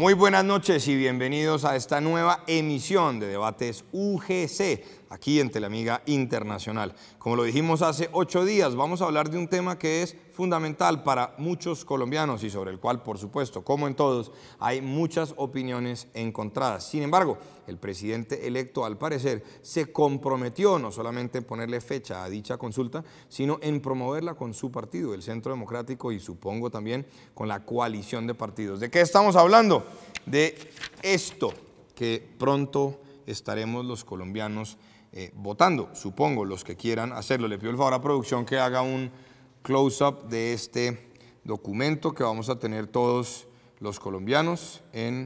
Muy buenas noches y bienvenidos a esta nueva emisión de Debates UGC, aquí en Teleamiga Internacional. Como lo dijimos hace 8 días, vamos a hablar de un tema que es fundamental para muchos colombianos y sobre el cual, por supuesto, como en todos, hay muchas opiniones encontradas. Sin embargo, el presidente electo, al parecer, se comprometió no solamente en ponerle fecha a dicha consulta, sino en promoverla con su partido, el Centro Democrático, y supongo también con la coalición de partidos. ¿De qué estamos hablando? De esto que pronto estaremos los colombianos votando, supongo, los que quieran hacerlo. Le pido el favor a producción que haga un close-up de este documento que vamos a tener todos los colombianos en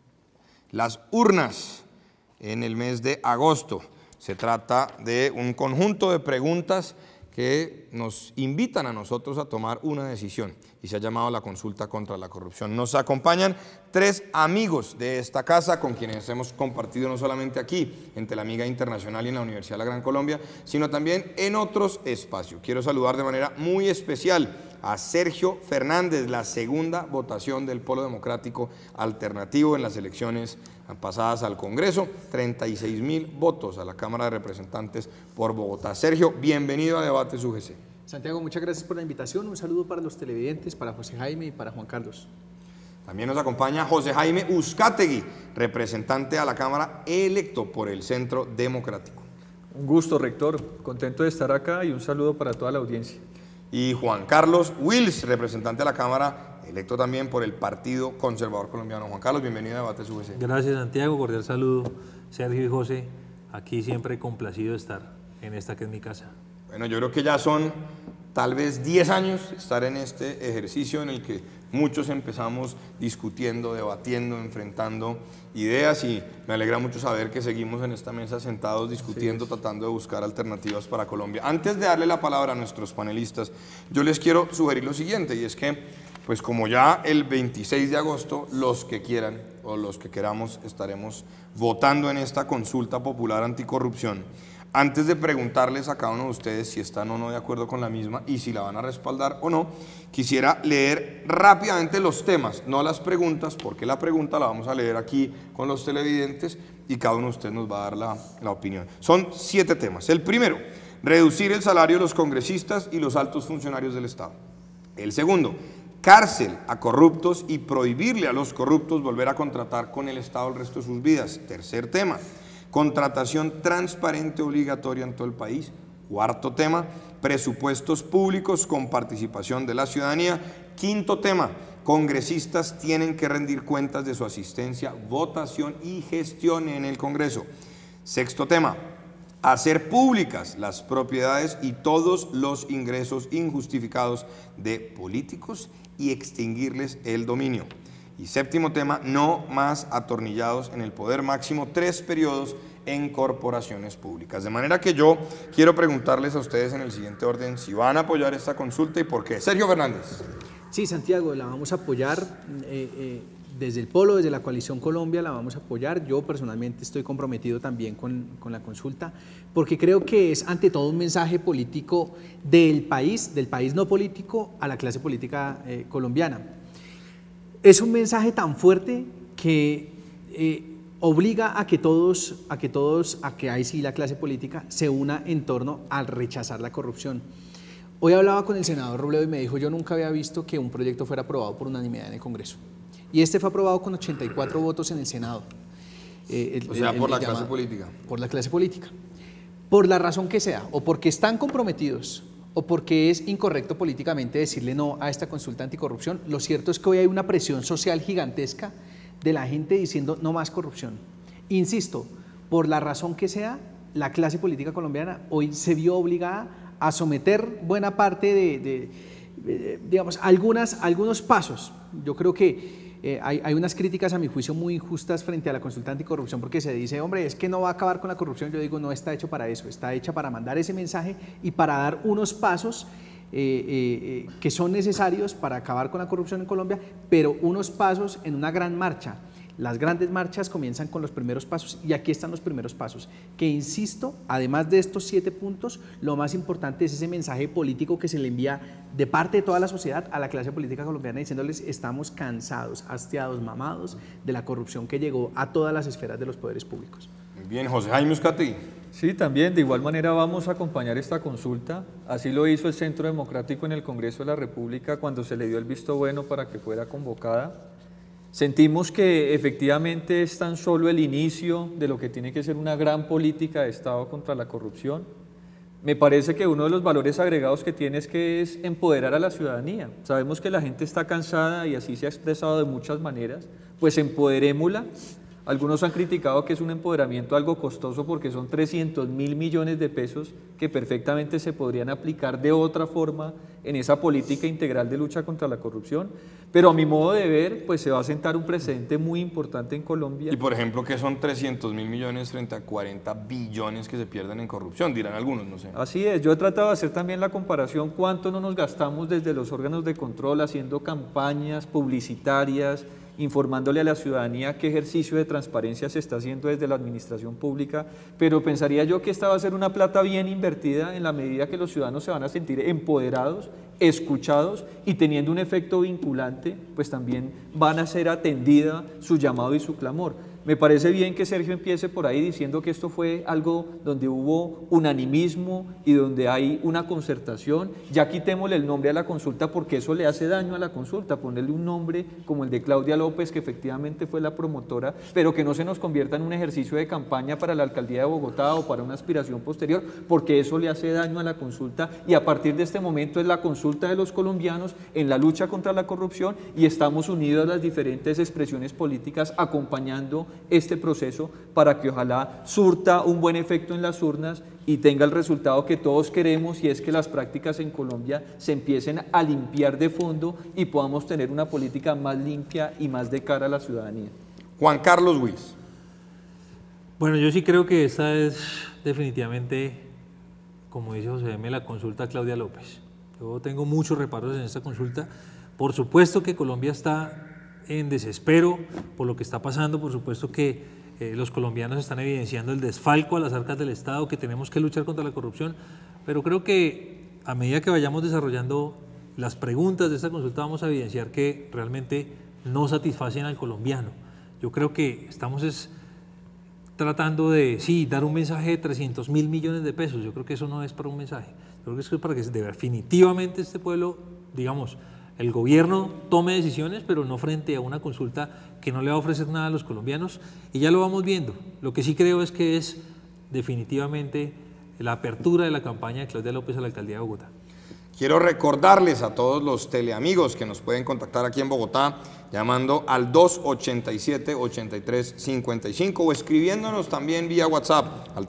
las urnas en el mes de agosto. Se trata de un conjunto de preguntas que nos invitan a nosotros a tomar una decisión y se ha llamado la consulta contra la corrupción. Nos acompañan 3 amigos de esta casa con quienes hemos compartido no solamente aquí en Teleamiga Internacional y en la Universidad de la Gran Colombia, sino también en otros espacios. Quiero saludar de manera muy especial a Sergio Fernández, la segunda votación del Polo Democrático Alternativo en las elecciones pasadas al Congreso, 36.000 votos a la Cámara de Representantes por Bogotá. Sergio, bienvenido a Debates UGC. Santiago, muchas gracias por la invitación, un saludo para los televidentes, para José Jaime y para Juan Carlos. También nos acompaña José Jaime Uzcategui, representante a la Cámara electo por el Centro Democrático. Un gusto, rector, contento de estar acá y un saludo para toda la audiencia. Y Juan Carlos Wills, representante a la Cámara, electo también por el Partido Conservador Colombiano. Juan Carlos, bienvenido a Debates UGC. Gracias, Santiago, cordial saludo, Sergio y José, aquí siempre complacido de estar en esta que es mi casa. Bueno, yo creo que ya son tal vez 10 años estar en este ejercicio en el que muchos empezamos discutiendo, debatiendo, enfrentando ideas, y me alegra mucho saber que seguimos en esta mesa sentados discutiendo, tratando de buscar alternativas para Colombia. Antes de darle la palabra a nuestros panelistas, yo les quiero sugerir lo siguiente, y es que, pues como ya el 26 de agosto, los que quieran o los que queramos estaremos votando en esta consulta popular anticorrupción. Antes de preguntarles a cada uno de ustedes si están o no de acuerdo con la misma y si la van a respaldar o no, quisiera leer rápidamente los temas, no las preguntas, porque la pregunta la vamos a leer aquí con los televidentes y cada uno de ustedes nos va a dar la opinión. Son 7 temas. El primero, reducir el salario de los congresistas y los altos funcionarios del Estado. El segundo, cárcel a corruptos y prohibirle a los corruptos volver a contratar con el Estado el resto de sus vidas. Tercer tema, contratación transparente obligatoria en todo el país. Cuarto tema, presupuestos públicos con participación de la ciudadanía. Quinto tema, congresistas tienen que rendir cuentas de su asistencia, votación y gestión en el Congreso. Sexto tema, hacer públicas las propiedades y todos los ingresos injustificados de políticos y extinguirles el dominio. Y séptimo tema, no más atornillados en el poder máximo, 3 periodos en corporaciones públicas. De manera que yo quiero preguntarles a ustedes en el siguiente orden si van a apoyar esta consulta y por qué. Sergio Fernández. Sí, Santiago, la vamos a apoyar desde el Polo, desde la Coalición Colombia, la vamos a apoyar. Yo personalmente estoy comprometido también con la consulta, porque creo que es ante todo un mensaje político del país no político, a la clase política colombiana. Es un mensaje tan fuerte que obliga a que ahí sí la clase política se una en torno al rechazar la corrupción. Hoy hablaba con el senador Robledo y me dijo, yo nunca había visto que un proyecto fuera aprobado por unanimidad en el Congreso. Y este fue aprobado con 84 votos en el Senado. Por la clase política. Por la clase política. Por la razón que sea, o porque están comprometidos, o porque es incorrecto políticamente decirle no a esta consulta anticorrupción. Lo cierto es que hoy hay una presión social gigantesca de la gente diciendo no más corrupción. Insisto, por la razón que sea, la clase política colombiana hoy se vio obligada a someter buena parte digamos, algunos pasos. Yo creo que hay unas críticas a mi juicio muy injustas frente a la consulta anticorrupción, porque se dice, hombre, es que no va a acabar con la corrupción. Yo digo, no está hecho para eso, está hecha para mandar ese mensaje y para dar unos pasos que son necesarios para acabar con la corrupción en Colombia, pero unos pasos en una gran marcha. Las grandes marchas comienzan con los primeros pasos y aquí están los primeros pasos, que insisto, además de estos 7 puntos, lo más importante es ese mensaje político que se le envía de parte de toda la sociedad a la clase política colombiana diciéndoles estamos cansados, hastiados, mamados de la corrupción que llegó a todas las esferas de los poderes públicos. Muy bien, José Jaime Uzcategui. Sí, también, de igual manera vamos a acompañar esta consulta. Así lo hizo el Centro Democrático en el Congreso de la República cuando se le dio el visto bueno para que fuera convocada. Sentimos que efectivamente es tan solo el inicio de lo que tiene que ser una gran política de Estado contra la corrupción. Me parece que uno de los valores agregados que tiene es que es empoderar a la ciudadanía. Sabemos que la gente está cansada y así se ha expresado de muchas maneras, pues empoderémosla. Algunos han criticado que es un empoderamiento algo costoso porque son 300.000 millones de pesos que perfectamente se podrían aplicar de otra forma en esa política integral de lucha contra la corrupción, pero a mi modo de ver, pues se va a sentar un precedente muy importante en Colombia. Y por ejemplo, ¿qué son 300.000 millones frente a 40 billones que se pierden en corrupción? Dirán algunos, no sé. Así es, yo he tratado de hacer también la comparación cuánto no nos gastamos desde los órganos de control haciendo campañas publicitarias, informándole a la ciudadanía qué ejercicio de transparencia se está haciendo desde la administración pública, pero pensaría yo que esta va a ser una plata bien invertida en la medida que los ciudadanos se van a sentir empoderados, escuchados y teniendo un efecto vinculante, pues también van a ser atendida su llamado y su clamor. Me parece bien que Sergio empiece por ahí diciendo que esto fue algo donde hubo unanimismo y donde hay una concertación. Ya quitémosle el nombre a la consulta porque eso le hace daño a la consulta, ponerle un nombre como el de Claudia López, que efectivamente fue la promotora, pero que no se nos convierta en un ejercicio de campaña para la alcaldía de Bogotá o para una aspiración posterior, porque eso le hace daño a la consulta y a partir de este momento es la consulta de los colombianos en la lucha contra la corrupción y estamos unidos a las diferentes expresiones políticas acompañando este proceso para que ojalá surta un buen efecto en las urnas y tenga el resultado que todos queremos y es que las prácticas en Colombia se empiecen a limpiar de fondo y podamos tener una política más limpia y más de cara a la ciudadanía. Juan Carlos Wills. Bueno, yo sí creo que esta es definitivamente, como dice José M., la consulta a Claudia López. Yo tengo muchos reparos en esta consulta. Por supuesto que Colombia está en desespero por lo que está pasando, por supuesto que los colombianos están evidenciando el desfalco a las arcas del Estado, que tenemos que luchar contra la corrupción, pero creo que a medida que vayamos desarrollando las preguntas de esta consulta vamos a evidenciar que realmente no satisfacen al colombiano. Yo creo que estamos tratando de, sí, dar un mensaje de 300.000 millones de pesos, yo creo que eso no es para un mensaje, yo creo que es para que definitivamente este pueblo, digamos, el gobierno tome decisiones, pero no frente a una consulta que no le va a ofrecer nada a los colombianos, y ya lo vamos viendo. Lo que sí creo es que es definitivamente la apertura de la campaña de Claudia López a la alcaldía de Bogotá. Quiero recordarles a todos los teleamigos que nos pueden contactar aquí en Bogotá llamando al 287-8355 o escribiéndonos también vía WhatsApp al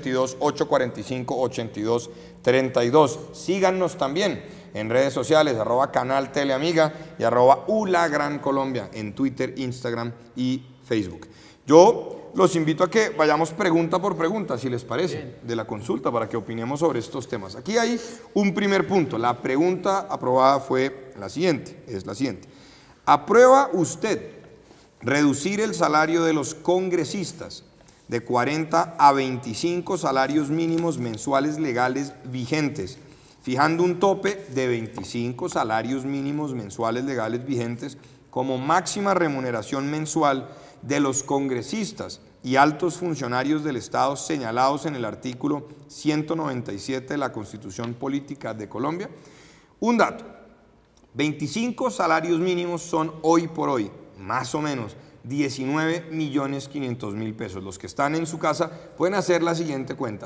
322-845-8232. Síganos también en redes sociales, @canal Teleamiga y @ULaGranColombia en Twitter, Instagram y Facebook. Yo los invito a que vayamos pregunta por pregunta, si les parece, de la consulta para que opinemos sobre estos temas. Aquí hay un primer punto. La pregunta aprobada fue la siguiente, es la siguiente. ¿Aprueba usted reducir el salario de los congresistas de 40 a 25 salarios mínimos mensuales legales vigentes, fijando un tope de 25 salarios mínimos mensuales legales vigentes como máxima remuneración mensual de los congresistas y altos funcionarios del Estado señalados en el artículo 197 de la Constitución Política de Colombia? Un dato, 25 salarios mínimos son hoy por hoy, más o menos, 19.500.000 pesos. Los que están en su casa pueden hacer la siguiente cuenta,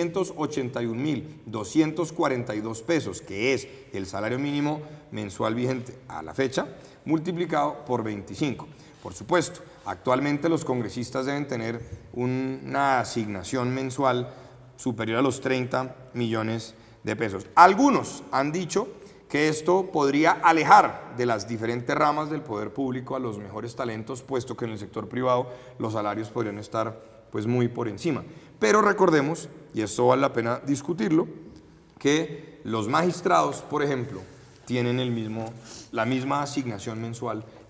781.242 pesos, que es el salario mínimo mensual vigente a la fecha, multiplicado por 25. Por supuesto, actualmente los congresistas deben tener una asignación mensual superior a los 30 millones de pesos. Algunos han dicho que esto podría alejar de las diferentes ramas del poder público a los mejores talentos, puesto que en el sector privado los salarios podrían estar pues muy por encima. Pero recordemos, y esto vale la pena discutirlo, que los magistrados, por ejemplo, tienen la misma asignación mensual que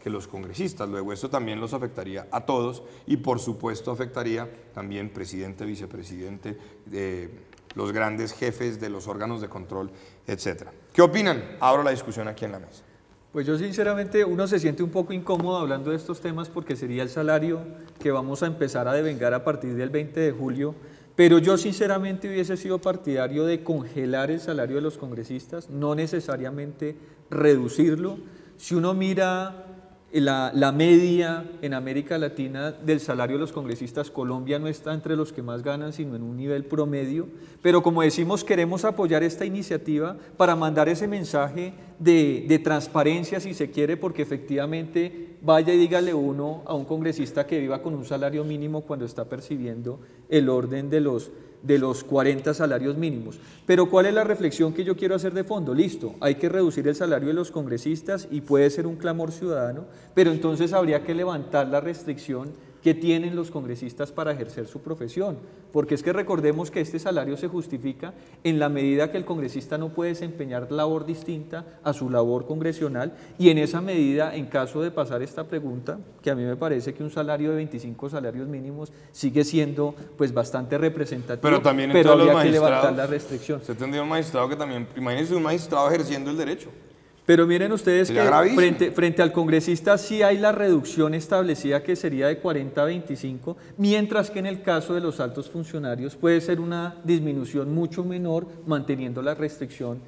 que los congresistas. Luego esto también los afectaría a todos y por supuesto afectaría también presidente, vicepresidente, los grandes jefes de los órganos de control, etc. ¿Qué opinan? Abro la discusión aquí en la mesa. Pues yo sinceramente uno se siente un poco incómodo hablando de estos temas porque sería el salario que vamos a empezar a devengar a partir del 20 de julio, pero yo sinceramente hubiese sido partidario de congelar el salario de los congresistas, no necesariamente reducirlo. Si uno mira la media en América Latina del salario de los congresistas, Colombia no está entre los que más ganan, sino en un nivel promedio, pero como decimos, queremos apoyar esta iniciativa para mandar ese mensaje de transparencia, si se quiere, porque efectivamente vaya y dígale uno a un congresista que viva con un salario mínimo cuando está percibiendo el orden de los 40 salarios mínimos. Pero ¿cuál es la reflexión que yo quiero hacer de fondo? Listo, hay que reducir el salario de los congresistas y puede ser un clamor ciudadano, pero entonces habría que levantar la restricción que tienen los congresistas para ejercer su profesión, porque es que recordemos que este salario se justifica en la medida que el congresista no puede desempeñar labor distinta a su labor congresional, y en esa medida, en caso de pasar esta pregunta, que a mí me parece que un salario de 25 salarios mínimos sigue siendo pues bastante representativo, pero también habría que levantar la restricción. Usted tendría un magistrado que también, imagínense un magistrado ejerciendo el derecho. Pero miren ustedes que frente al congresista sí hay la reducción establecida que sería de 40 a 25, mientras que en el caso de los altos funcionarios puede ser una disminución mucho menor, manteniendo la restricción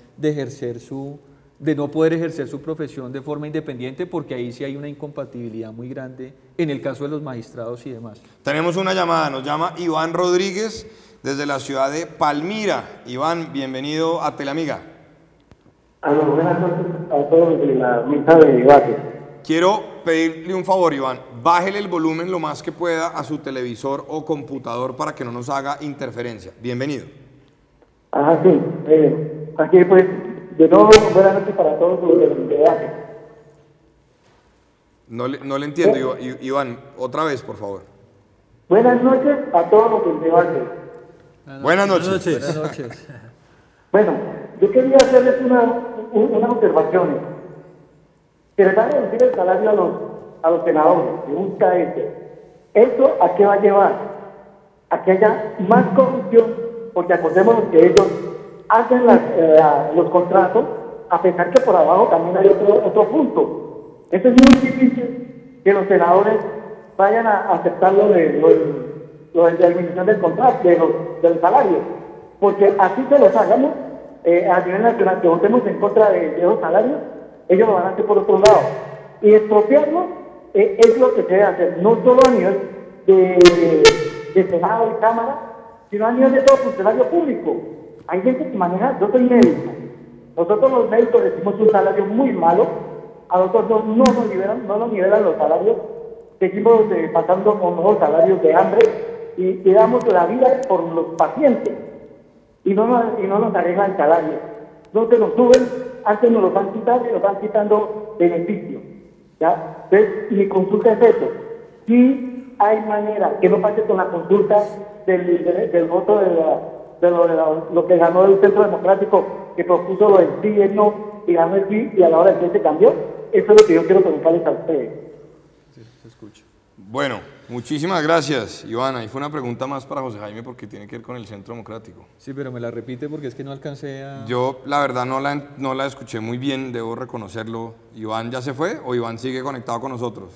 de no poder ejercer su profesión de forma independiente, porque ahí sí hay una incompatibilidad muy grande en el caso de los magistrados y demás. Tenemos una llamada, nos llama Iván Rodríguez desde la ciudad de Palmira. Iván, bienvenido a Telamiga. Buenas noches a todos de la mesa de debate. Quiero pedirle un favor, Iván, bájele el volumen lo más que pueda a su televisor o computador para que no nos haga interferencia. Bienvenido. Sí. Aquí pues, de nuevo, buenas noches para todos los del debate. No le entiendo, Iván, otra vez, por favor. Buenas noches a todos los del debate. Buenas noches. Buenas noches. Bueno, yo quería hacerles unas observaciones. Que les van a reducir el salario a los senadores, que busca ¿Esto a qué va a llevar? A que haya más corrupción, porque acordémonos que ellos hacen los contratos, a pesar que por abajo también hay otro punto. Esto es muy difícil que los senadores vayan a aceptar lo de la eliminación del contrato, del salario, porque así se los hagamos a nivel nacional, que votemos en contra de los salarios, ellos lo van a hacer por otro lado. Y expropiarlo es lo que se debe hacer, no solo a nivel de Senado y Cámara, sino a nivel de todo funcionario público. Hay gente que maneja, yo soy médico, nosotros los médicos recibimos un salario muy malo, a nosotros no nos nivelan los salarios, seguimos pasando con los salarios de hambre y damos la vida por los pacientes y no nos arreglan el salario. No se nos suben, antes nos los van quitando y nos van quitando beneficios. ¿Ya? Entonces, mi consulta es eso. Si hay manera que no pase con la consulta del voto de lo que ganó el Centro Democrático, que propuso lo del sí y el no, y ganó el sí, y a la hora del sí se cambió. Eso es lo que yo quiero preguntarles a ustedes. Sí, se escucha. Bueno, muchísimas gracias, Ivana. Y fue una pregunta más para José Jaime porque tiene que ver con el Centro Democrático. Sí, pero me la repite porque es que no alcancé a... Yo, la verdad, no la escuché muy bien, debo reconocerlo. ¿Iván ya se fue o Iván sigue conectado con nosotros?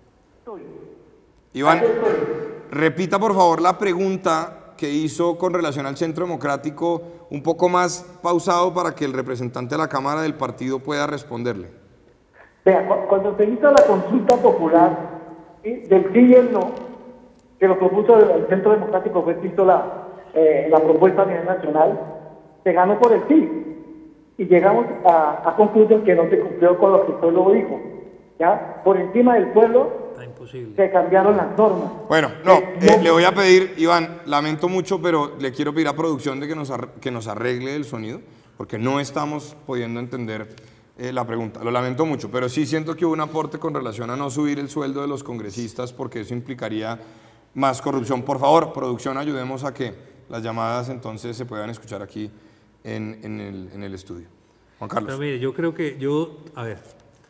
Iván, repita por favor la pregunta que hizo con relación al Centro Democrático, un poco más pausado para que el representante de la Cámara del partido pueda responderle. Vea, cuando se hizo la consulta popular del sí y el no, que lo propuso el Centro Democrático, fue que hizo la propuesta a nivel nacional, se ganó por el sí, y llegamos a conclusión que no se cumplió con lo que el pueblo dijo, ¿ya? Por encima del pueblo se cambiaron las normas. Bueno, le voy a pedir, Iván, lamento mucho, pero le quiero pedir a producción de que nos arregle el sonido, porque no estamos pudiendo entender la pregunta. Lo lamento mucho, pero sí siento que hubo un aporte con relación a no subir el sueldo de los congresistas, porque eso implicaría más corrupción. Por favor, producción, ayudemos a que las llamadas entonces se puedan escuchar aquí en el estudio. Juan Carlos. Pero mire, yo creo que a ver,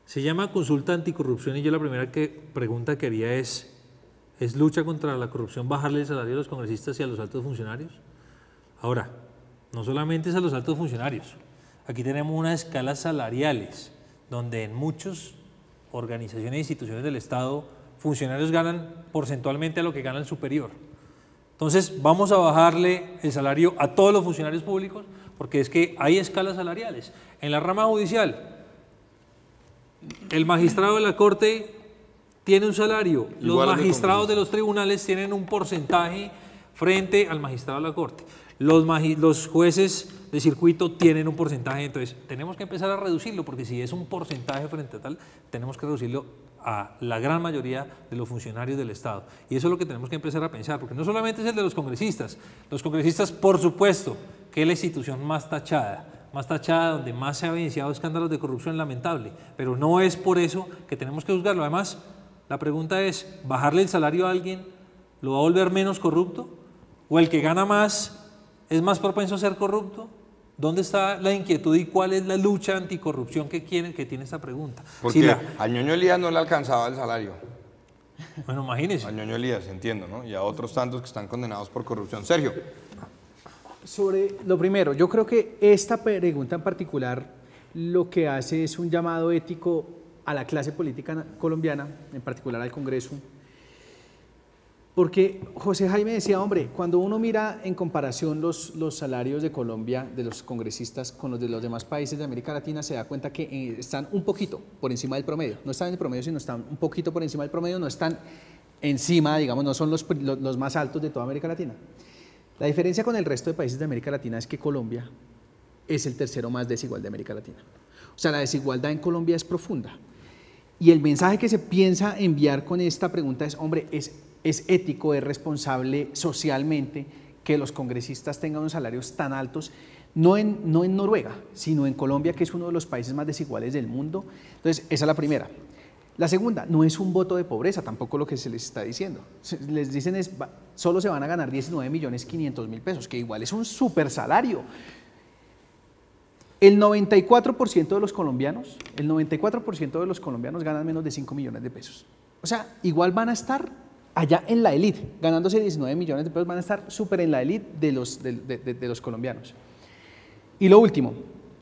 Se llama consulta anticorrupción y yo la primera pregunta que haría ¿es lucha contra la corrupción bajarle el salario a los congresistas y a los altos funcionarios? Ahora, no solamente es a los altos funcionarios, aquí tenemos unas escalas salariales donde en muchas organizaciones e instituciones del Estado funcionarios ganan porcentualmente a lo que gana el superior. Entonces vamos a bajarle el salario a todos los funcionarios públicos porque es que hay escalas salariales. En la rama judicial, el magistrado de la Corte tiene un salario, los magistrados de los tribunales tienen un porcentaje frente al magistrado de la Corte, los jueces de circuito tienen un porcentaje, entonces tenemos que empezar a reducirlo porque si es un porcentaje frente a tal, tenemos que reducirlo a la gran mayoría de los funcionarios del Estado. Y eso es lo que tenemos que empezar a pensar, porque no solamente es el de los congresistas por supuesto, que es la institución más tachada, donde más se ha evidenciado escándalos de corrupción lamentable, pero no es por eso que tenemos que juzgarlo. Además, la pregunta es, ¿bajarle el salario a alguien lo va a volver menos corrupto? ¿O el que gana más es más propenso a ser corrupto? ¿Dónde está la inquietud y cuál es la lucha anticorrupción que tiene esta pregunta? Porque a Ñoño Elías no le alcanzaba el salario. Bueno, imagínese. A Ñoño Elías, entiendo, ¿no? Y a otros tantos que están condenados por corrupción. Sergio. Sobre lo primero, yo creo que esta pregunta en particular lo que hace es un llamado ético a la clase política colombiana, en particular al Congreso, porque José Jaime decía, hombre, cuando uno mira en comparación los salarios de Colombia, de los congresistas con los de los demás países de América Latina, se da cuenta que están un poquito por encima del promedio, no están en el promedio, sino están un poquito por encima del promedio, no están encima, digamos, no son los más altos de toda América Latina. La diferencia con el resto de países de América Latina es que Colombia es el tercero más desigual de América Latina. O sea, la desigualdad en Colombia es profunda. Y el mensaje que se piensa enviar con esta pregunta es, hombre, es ético, es responsable socialmente que los congresistas tengan unos salarios tan altos, no en Noruega, sino en Colombia, que es uno de los países más desiguales del mundo. Entonces, esa es la primera. La segunda, no es un voto de pobreza, tampoco lo que se les está diciendo. Les dicen solo se van a ganar 19.500.000 pesos, que igual es un súper salario. El 94% de los colombianos ganan menos de 5 millones de pesos. O sea, igual van a estar allá en la élite, ganándose 19 millones de pesos, van a estar súper en la élite de los colombianos. Y lo último,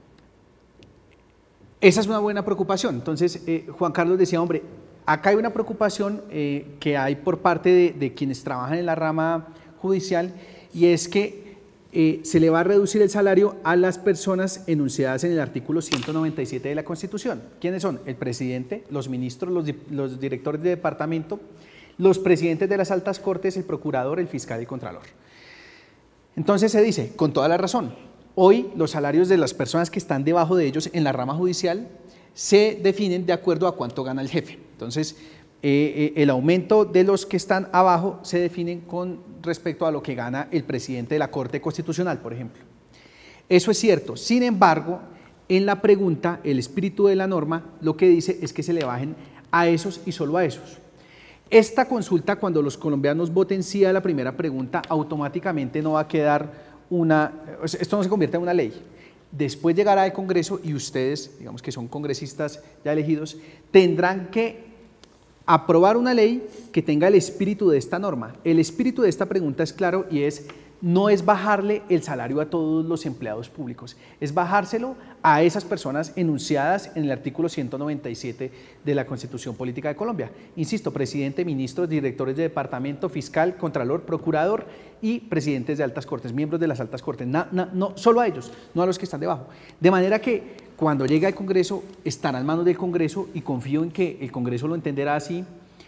esa es una buena preocupación. Entonces, Juan Carlos decía, hombre, acá hay una preocupación que hay por parte de quienes trabajan en la rama judicial, y es que se le va a reducir el salario a las personas enunciadas en el artículo 197 de la Constitución. ¿Quiénes son? El presidente, los ministros, los directores de departamento, los presidentes de las altas cortes, el procurador, el fiscal y el contralor. Entonces se dice, con toda la razón, hoy los salarios de las personas que están debajo de ellos en la rama judicial se definen de acuerdo a cuánto gana el jefe. Entonces, el aumento de los que están abajo se definen con respecto a lo que gana el presidente de la Corte Constitucional, por ejemplo. Eso es cierto. Sin embargo, en la pregunta, el espíritu de la norma lo que dice es que se le bajen a esos y solo a esos. Esta consulta, cuando los colombianos voten sí a la primera pregunta, automáticamente no va a quedar esto no se convierte en una ley. Después llegará al Congreso y ustedes, digamos que son congresistas ya elegidos, tendrán que aprobar una ley que tenga el espíritu de esta norma. El espíritu de esta pregunta es claro y no es bajarle el salario a todos los empleados públicos, es bajárselo a esas personas enunciadas en el artículo 197 de la Constitución Política de Colombia. Insisto, presidente, ministros, directores de departamento, fiscal, contralor, procurador y presidentes de altas cortes, miembros de las altas cortes, no solo a ellos, no a los que están debajo. De manera que cuando llegue al Congreso, estará en manos del Congreso y confío en que el Congreso lo entenderá así,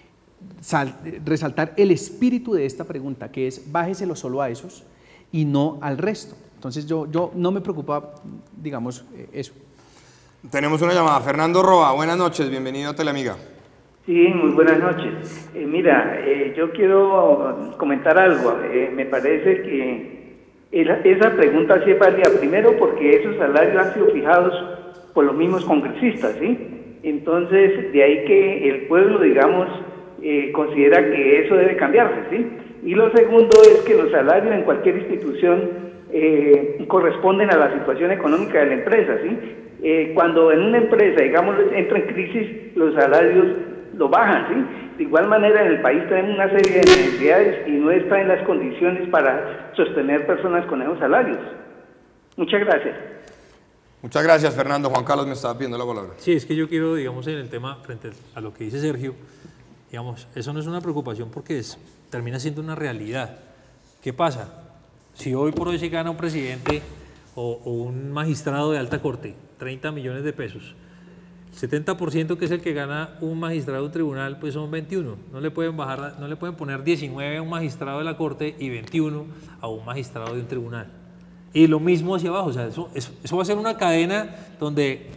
resaltar el espíritu de esta pregunta, que es bájeselo solo a esos y no al resto. Entonces yo no me preocupa, digamos, eso. Tenemos una llamada. Fernando Roa, buenas noches, bienvenido a Teleamiga. Sí, muy buenas noches. Mira, yo quiero comentar algo. Me parece que esa pregunta sí es válida, primero porque esos salarios han sido fijados por los mismos congresistas, ¿sí? Entonces, de ahí que el pueblo, digamos, considera que eso debe cambiarse, ¿sí? Y lo segundo es que los salarios en cualquier institución corresponden a la situación económica de la empresa, ¿sí? Cuando en una empresa, digamos, entra en crisis, los salarios lo bajan, ¿sí? De igual manera, en el país tenemos una serie de necesidades y no está en las condiciones para sostener personas con esos salarios. Muchas gracias. Muchas gracias, Fernando. Juan Carlos me estaba pidiendo la palabra. Sí, es que yo quiero, digamos, en el tema, frente a lo que dice Sergio, digamos, eso no es una preocupación porque termina siendo una realidad. ¿Qué pasa? Si hoy por hoy se gana un presidente o un magistrado de alta corte 30 millones de pesos, el 70% que es el que gana un magistrado de un tribunal, pues son 21. No le pueden poner 19 a un magistrado de la corte y 21 a un magistrado de un tribunal. Y lo mismo hacia abajo, o sea, eso va a ser una cadena donde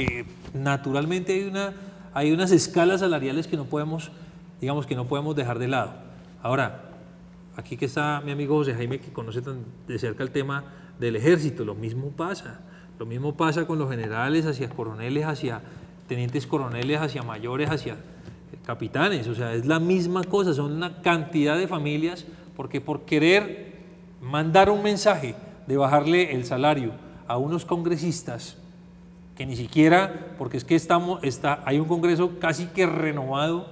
naturalmente hay unas escalas salariales que no podemos, digamos, que no podemos dejar de lado. Ahora, aquí que está mi amigo José Jaime, que conoce tan de cerca el tema del ejército, lo mismo pasa con los generales, hacia coroneles, hacia tenientes coroneles, hacia mayores, hacia capitanes, o sea, es la misma cosa, son una cantidad de familias, porque por querer mandar un mensaje de bajarle el salario a unos congresistas que ni siquiera, porque es que hay un Congreso casi que renovado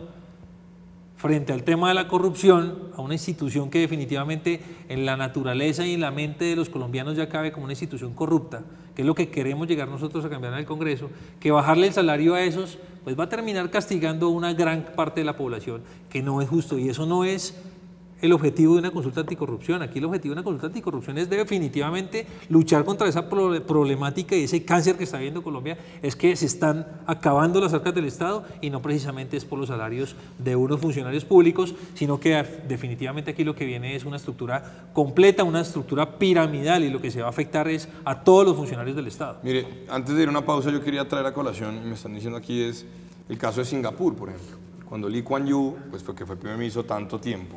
frente al tema de la corrupción, a una institución que definitivamente en la naturaleza y en la mente de los colombianos ya cabe como una institución corrupta, que es lo que queremos llegar nosotros a cambiar en el Congreso, que bajarle el salario a esos, pues va a terminar castigando a una gran parte de la población, que no es justo, y eso no es el objetivo de una consulta anticorrupción. Aquí el objetivo de una consulta anticorrupción es definitivamente luchar contra esa problemática y ese cáncer que está viviendo Colombia, es que se están acabando las arcas del Estado y no precisamente es por los salarios de unos funcionarios públicos, sino que definitivamente aquí lo que viene es una estructura completa, una estructura piramidal, y lo que se va a afectar es a todos los funcionarios del Estado. Mire, antes de ir a una pausa yo quería traer a colación, y me están diciendo aquí, es el caso de Singapur, por ejemplo. Cuando Lee Kuan Yew, pues que fue primer ministro tanto tiempo,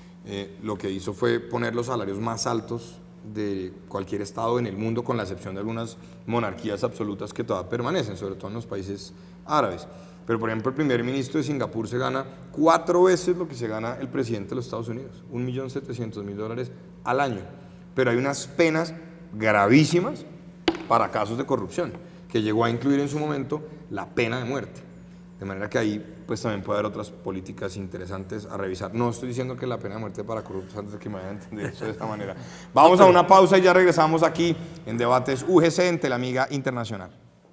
lo que hizo fue poner los salarios más altos de cualquier estado en el mundo, con la excepción de algunas monarquías absolutas que todavía permanecen, sobre todo en los países árabes. Pero, por ejemplo, el primer ministro de Singapur se gana 4 veces lo que se gana el presidente de los Estados Unidos, $1.700.000 al año. Pero hay unas penas gravísimas para casos de corrupción, que llegó a incluir en su momento la pena de muerte. De manera que ahí pues también puede haber otras políticas interesantes a revisar. No estoy diciendo que la pena de muerte para corruptos, antes de que me vayan a entender eso de esta manera. Vamos a una pausa y ya regresamos aquí en Debates UGC en Telamiga Internacional.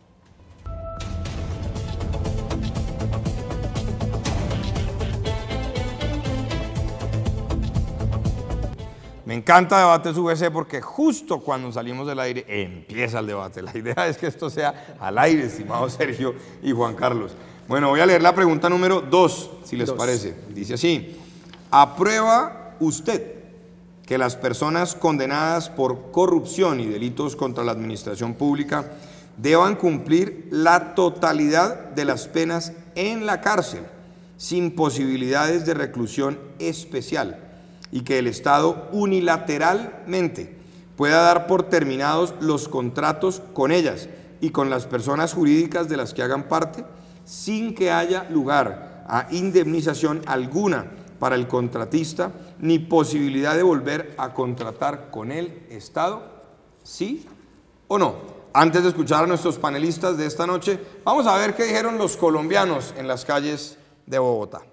Me encanta Debates UGC porque justo cuando salimos del aire empieza el debate. La idea es que esto sea al aire, estimado Sergio y Juan Carlos. Bueno, voy a leer la pregunta número 2, si les parece. Dice así: ¿aprueba usted que las personas condenadas por corrupción y delitos contra la administración pública deban cumplir la totalidad de las penas en la cárcel, sin posibilidades de reclusión especial, y que el Estado unilateralmente pueda dar por terminados los contratos con ellas y con las personas jurídicas de las que hagan parte, sin que haya lugar a indemnización alguna para el contratista, ni posibilidad de volver a contratar con el Estado? ¿Sí o no? Antes de escuchar a nuestros panelistas de esta noche, vamos a ver qué dijeron los colombianos en las calles de Bogotá.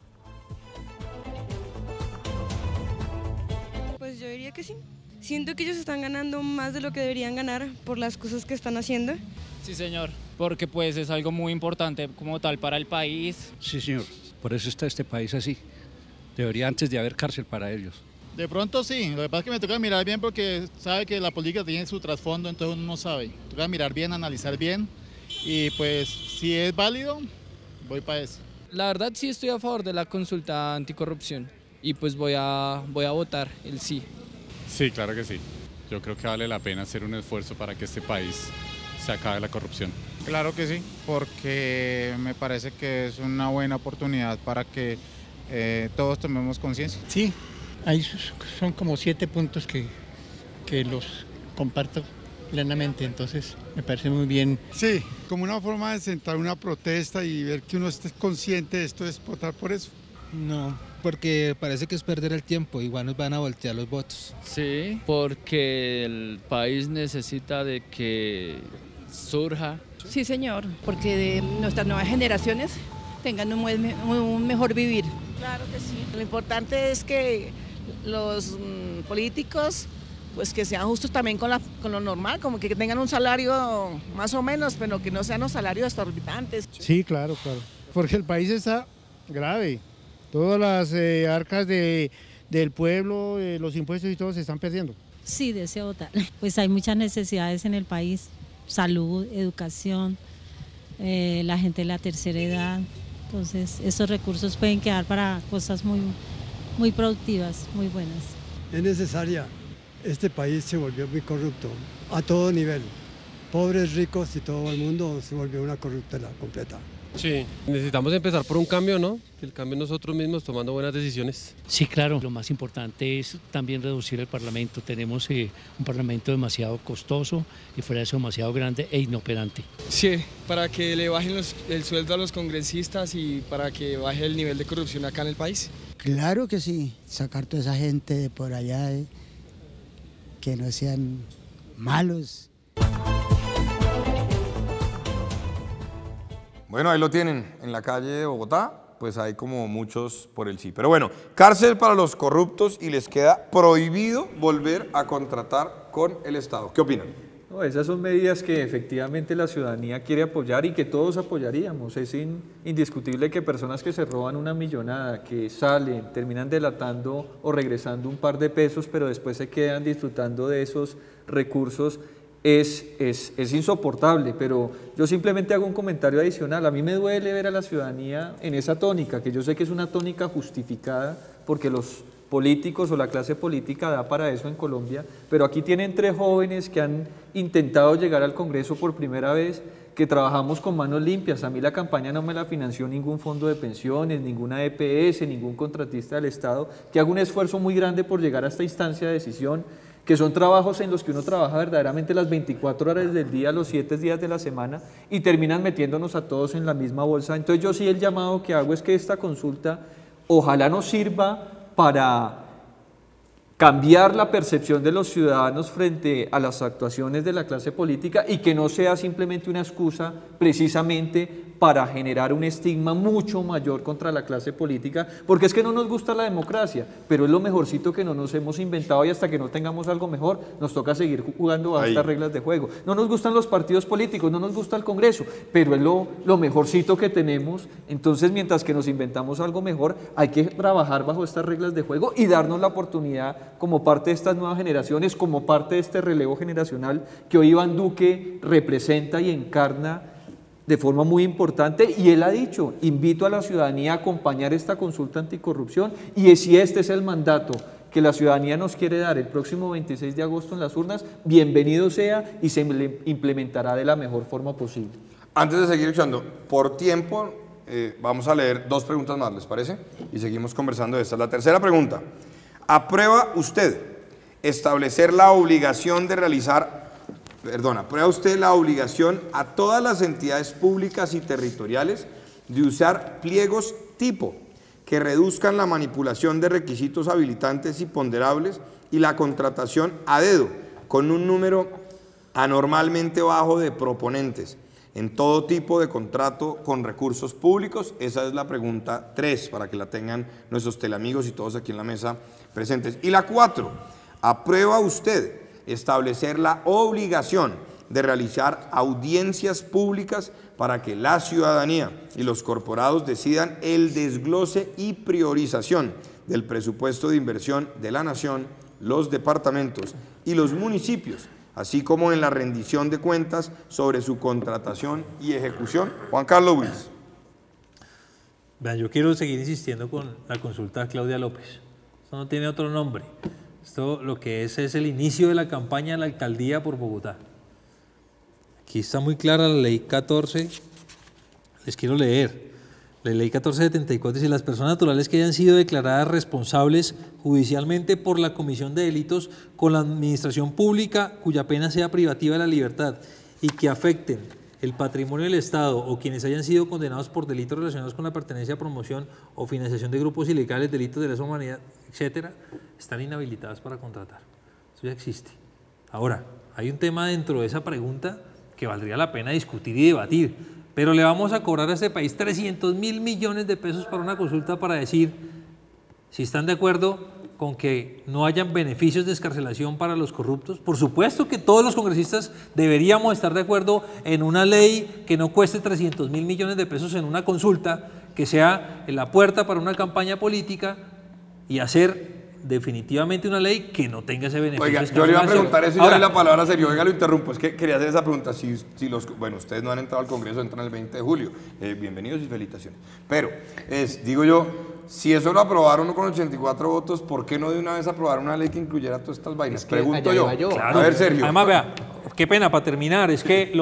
Pues yo diría que sí. Siento que ellos están ganando más de lo que deberían ganar por las cosas que están haciendo. Sí, señor, porque pues es algo muy importante como tal para el país. Sí, señor, por eso está este país así. Debería antes de haber cárcel para ellos. De pronto sí, lo que pasa es que me toca mirar bien porque sabe que la política tiene su trasfondo, entonces uno no sabe. Toca mirar bien, analizar bien y pues si es válido, voy para eso. La verdad sí estoy a favor de la consulta anticorrupción y pues voy a votar el sí. Sí, claro que sí. Yo creo que vale la pena hacer un esfuerzo para que este país se acabe la corrupción. Claro que sí, porque me parece que es una buena oportunidad para que todos tomemos conciencia. Sí, ahí son como 7 puntos que los comparto plenamente, entonces me parece muy bien. Sí, como una forma de sentar una protesta y ver que uno esté consciente de esto, es votar por eso. No, porque parece que es perder el tiempo, igual nos van a voltear los votos. Sí, porque el país necesita de que surja. Sí, señor, porque de nuestras nuevas generaciones tengan un mejor vivir. Claro que sí. Lo importante es que los políticos, pues que sean justos también con lo normal, como que tengan un salario más o menos, pero que no sean los salarios exorbitantes. Sí, claro, porque el país está grave. Todas las arcas del pueblo, los impuestos y todo se están perdiendo. Sí, deseo votar. Pues hay muchas necesidades en el país, salud, educación, la gente de la tercera edad. Entonces, esos recursos pueden quedar para cosas muy productivas, muy buenas. Es necesaria. Este país se volvió muy corrupto, a todo nivel. Pobres, ricos y todo el mundo se volvió una corruptela completa. Sí, necesitamos empezar por un cambio, ¿no? El cambio nosotros mismos tomando buenas decisiones. Sí, claro, lo más importante es también reducir el Parlamento. Tenemos un Parlamento demasiado costoso y fuera de eso demasiado grande e inoperante. Sí, para que le bajen el sueldo a los congresistas y para que baje el nivel de corrupción acá en el país. Claro que sí, sacar toda esa gente de por allá, que no sean malos. Bueno, ahí lo tienen, en la calle de Bogotá, pues hay como muchos por el sí. Pero bueno, cárcel para los corruptos y les queda prohibido volver a contratar con el Estado. ¿Qué opinan? No, esas son medidas que efectivamente la ciudadanía quiere apoyar y que todos apoyaríamos. Es indiscutible que personas que se roban una millonada, que salen, terminan delatando o regresando un par de pesos, pero después se quedan disfrutando de esos recursos, es insoportable. Pero yo simplemente hago un comentario adicional. A mí me duele ver a la ciudadanía en esa tónica, que yo sé que es una tónica justificada porque los políticos o la clase política da para eso en Colombia, pero aquí tienen 3 jóvenes que han intentado llegar al Congreso por primera vez, que trabajamos con manos limpias. A mí la campaña no me la financió ningún fondo de pensiones, ninguna EPS, ningún contratista del Estado, que haga un esfuerzo muy grande por llegar a esta instancia de decisión, que son trabajos en los que uno trabaja verdaderamente las 24 horas del día, los 7 días de la semana, y terminan metiéndonos a todos en la misma bolsa. Entonces yo sí, el llamado que hago es que esta consulta ojalá nos sirva para cambiar la percepción de los ciudadanos frente a las actuaciones de la clase política y que no sea simplemente una excusa precisamente para generar un estigma mucho mayor contra la clase política, porque es que no nos gusta la democracia, pero es lo mejorcito que no nos hemos inventado y hasta que no tengamos algo mejor nos toca seguir jugando a estas reglas de juego. No nos gustan los partidos políticos, no nos gusta el Congreso, pero es lo mejorcito que tenemos. Entonces, mientras que nos inventamos algo mejor, hay que trabajar bajo estas reglas de juego y darnos la oportunidad como parte de estas nuevas generaciones, como parte de este relevo generacional que hoy Iván Duque representa y encarna de forma muy importante, y él ha dicho: invito a la ciudadanía a acompañar esta consulta anticorrupción, y si este es el mandato que la ciudadanía nos quiere dar el próximo 26 de agosto en las urnas, bienvenido sea y se implementará de la mejor forma posible. Antes de seguir escuchando, por tiempo, vamos a leer 2 preguntas más, ¿les parece? Y seguimos conversando de esta. La tercera pregunta: ¿aprueba usted establecer la obligación de aprueba usted la obligación a todas las entidades públicas y territoriales de usar pliegos tipo que reduzcan la manipulación de requisitos habilitantes y ponderables y la contratación a dedo con un número anormalmente bajo de proponentes en todo tipo de contrato con recursos públicos? Esa es la pregunta 3, para que la tengan nuestros telamigos y todos aquí en la mesa presentes. Y la 4, ¿aprueba usted establecer la obligación de realizar audiencias públicas para que la ciudadanía y los corporados decidan el desglose y priorización del presupuesto de inversión de la nación, los departamentos y los municipios, así como en la rendición de cuentas sobre su contratación y ejecución? Juan Carlos Wills. Vean, yo quiero seguir insistiendo con la consulta a Claudia López. Esto no tiene otro nombre. Esto lo que es el inicio de la campaña de la alcaldía por Bogotá. Aquí está muy clara la ley 14, les quiero leer. La ley 1474 dice: las personas naturales que hayan sido declaradas responsables judicialmente por la comisión de delitos con la administración pública cuya pena sea privativa de la libertad y que afecten el patrimonio del Estado, o quienes hayan sido condenados por delitos relacionados con la pertenencia, promoción o financiación de grupos ilegales, delitos de lesa humanidad, etcétera, están inhabilitadas para contratar. Eso ya existe. Ahora, hay un tema dentro de esa pregunta que valdría la pena discutir y debatir. Pero le vamos a cobrar a este país 300.000 millones de pesos para una consulta para decir si están de acuerdo con que no hayan beneficios de excarcelación para los corruptos. Por supuesto que todos los congresistas deberíamos estar de acuerdo en una ley que no cueste 300.000 millones de pesos en una consulta, que sea la puerta para una campaña política y hacer definitivamente una ley que no tenga ese beneficio. Oiga, yo le iba a preguntar eso y ya le la palabra serio. Oiga, lo interrumpo, es que quería hacer esa pregunta. Bueno, ustedes no han entrado al Congreso, entran el 20 de julio. Bienvenidos y felicitaciones. Pero, digo yo, si eso lo aprobaron con 84 votos, ¿por qué no de una vez aprobar una ley que incluyera todas estas vainas? Pregunto yo. Claro. A ver, Sergio. Además, vea, qué pena para terminar, es que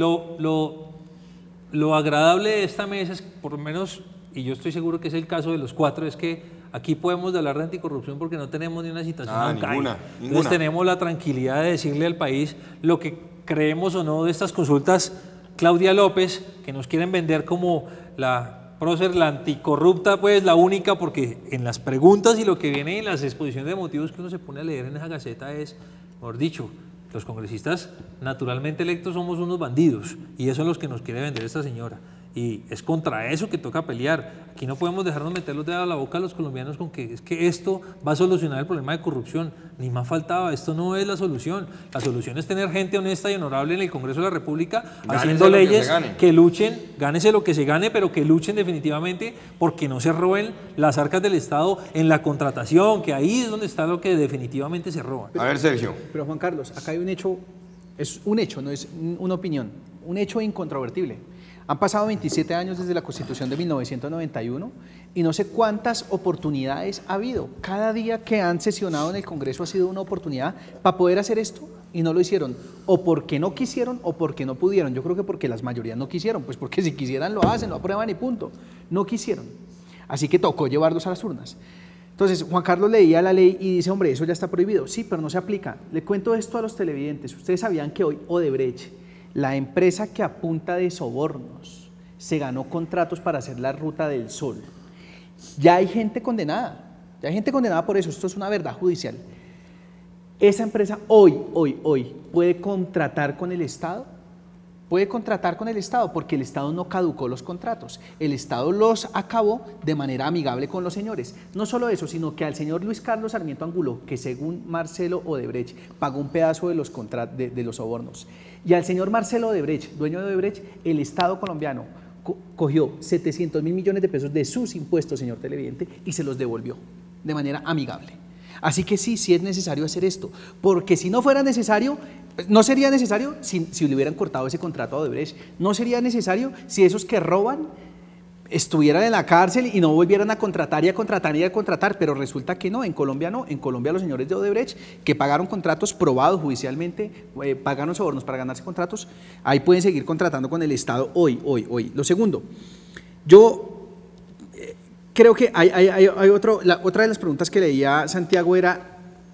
lo agradable de esta mesa es, por lo menos, y yo estoy seguro que es el caso de los cuatro, es que aquí podemos hablar de anticorrupción porque no tenemos ni una situación ninguna. Entonces tenemos la tranquilidad de decirle al país lo que creemos o no de estas consultas. Claudia López, que nos quieren vender como la prócer, la anticorrupta, pues la única, porque en las preguntas y lo que viene en las exposiciones de motivos que uno se pone a leer en esa gaceta es, mejor dicho, los congresistas naturalmente electos somos unos bandidos y eso es lo que nos quiere vender esta señora. Y es contra eso que toca pelear. Aquí no podemos dejarnos meter los dedos a la boca a los colombianos con que es que esto va a solucionar el problema de corrupción. Ni más faltaba, esto no es la solución. La solución es tener gente honesta y honorable en el Congreso de la República, haciendo leyes que luchen, gánese lo que se gane, pero que luchen definitivamente porque no se roben las arcas del Estado en la contratación, que ahí es donde está lo que definitivamente se roba. A ver, Sergio. Pero Juan Carlos, acá hay un hecho, es un hecho, no es una opinión, un hecho incontrovertible. Han pasado 27 años desde la Constitución de 1991 y no sé cuántas oportunidades ha habido. Cada día que han sesionado en el Congreso ha sido una oportunidad para poder hacer esto y no lo hicieron. O porque no quisieron o porque no pudieron. Yo creo que porque las mayorías no quisieron, pues porque si quisieran lo hacen, lo aprueban y punto. No quisieron. Así que tocó llevarlos a las urnas. Entonces, Juan Carlos leía la ley y dice, hombre, eso ya está prohibido. Sí, pero no se aplica. Le cuento esto a los televidentes. Ustedes sabían que hoy Odebrecht, la empresa que a punta de sobornos se ganó contratos para hacer la Ruta del Sol, ya hay gente condenada por eso, esto es una verdad judicial. Esa empresa hoy puede contratar con el Estado, porque el Estado no caducó los contratos, el Estado los acabó de manera amigable con los señores. No solo eso, sino que al señor Luis Carlos Sarmiento Angulo, que según Marcelo Odebrecht pagó un pedazo de los de los sobornos, y al señor Marcelo Odebrecht, dueño de Odebrecht, el Estado colombiano cogió 700.000 millones de pesos de sus impuestos, señor televidente, y se los devolvió de manera amigable. Así que sí es necesario hacer esto, porque si no fuera necesario, no sería necesario si le hubieran cortado ese contrato a Odebrecht, no sería necesario si esos que roban estuvieran en la cárcel y no volvieran a contratar y a contratar, pero resulta que no, en Colombia los señores de Odebrecht que pagaron contratos probados judicialmente, pagaron sobornos para ganarse contratos, ahí pueden seguir contratando con el Estado hoy. Lo segundo, yo creo que hay otra de las preguntas que leía Santiago era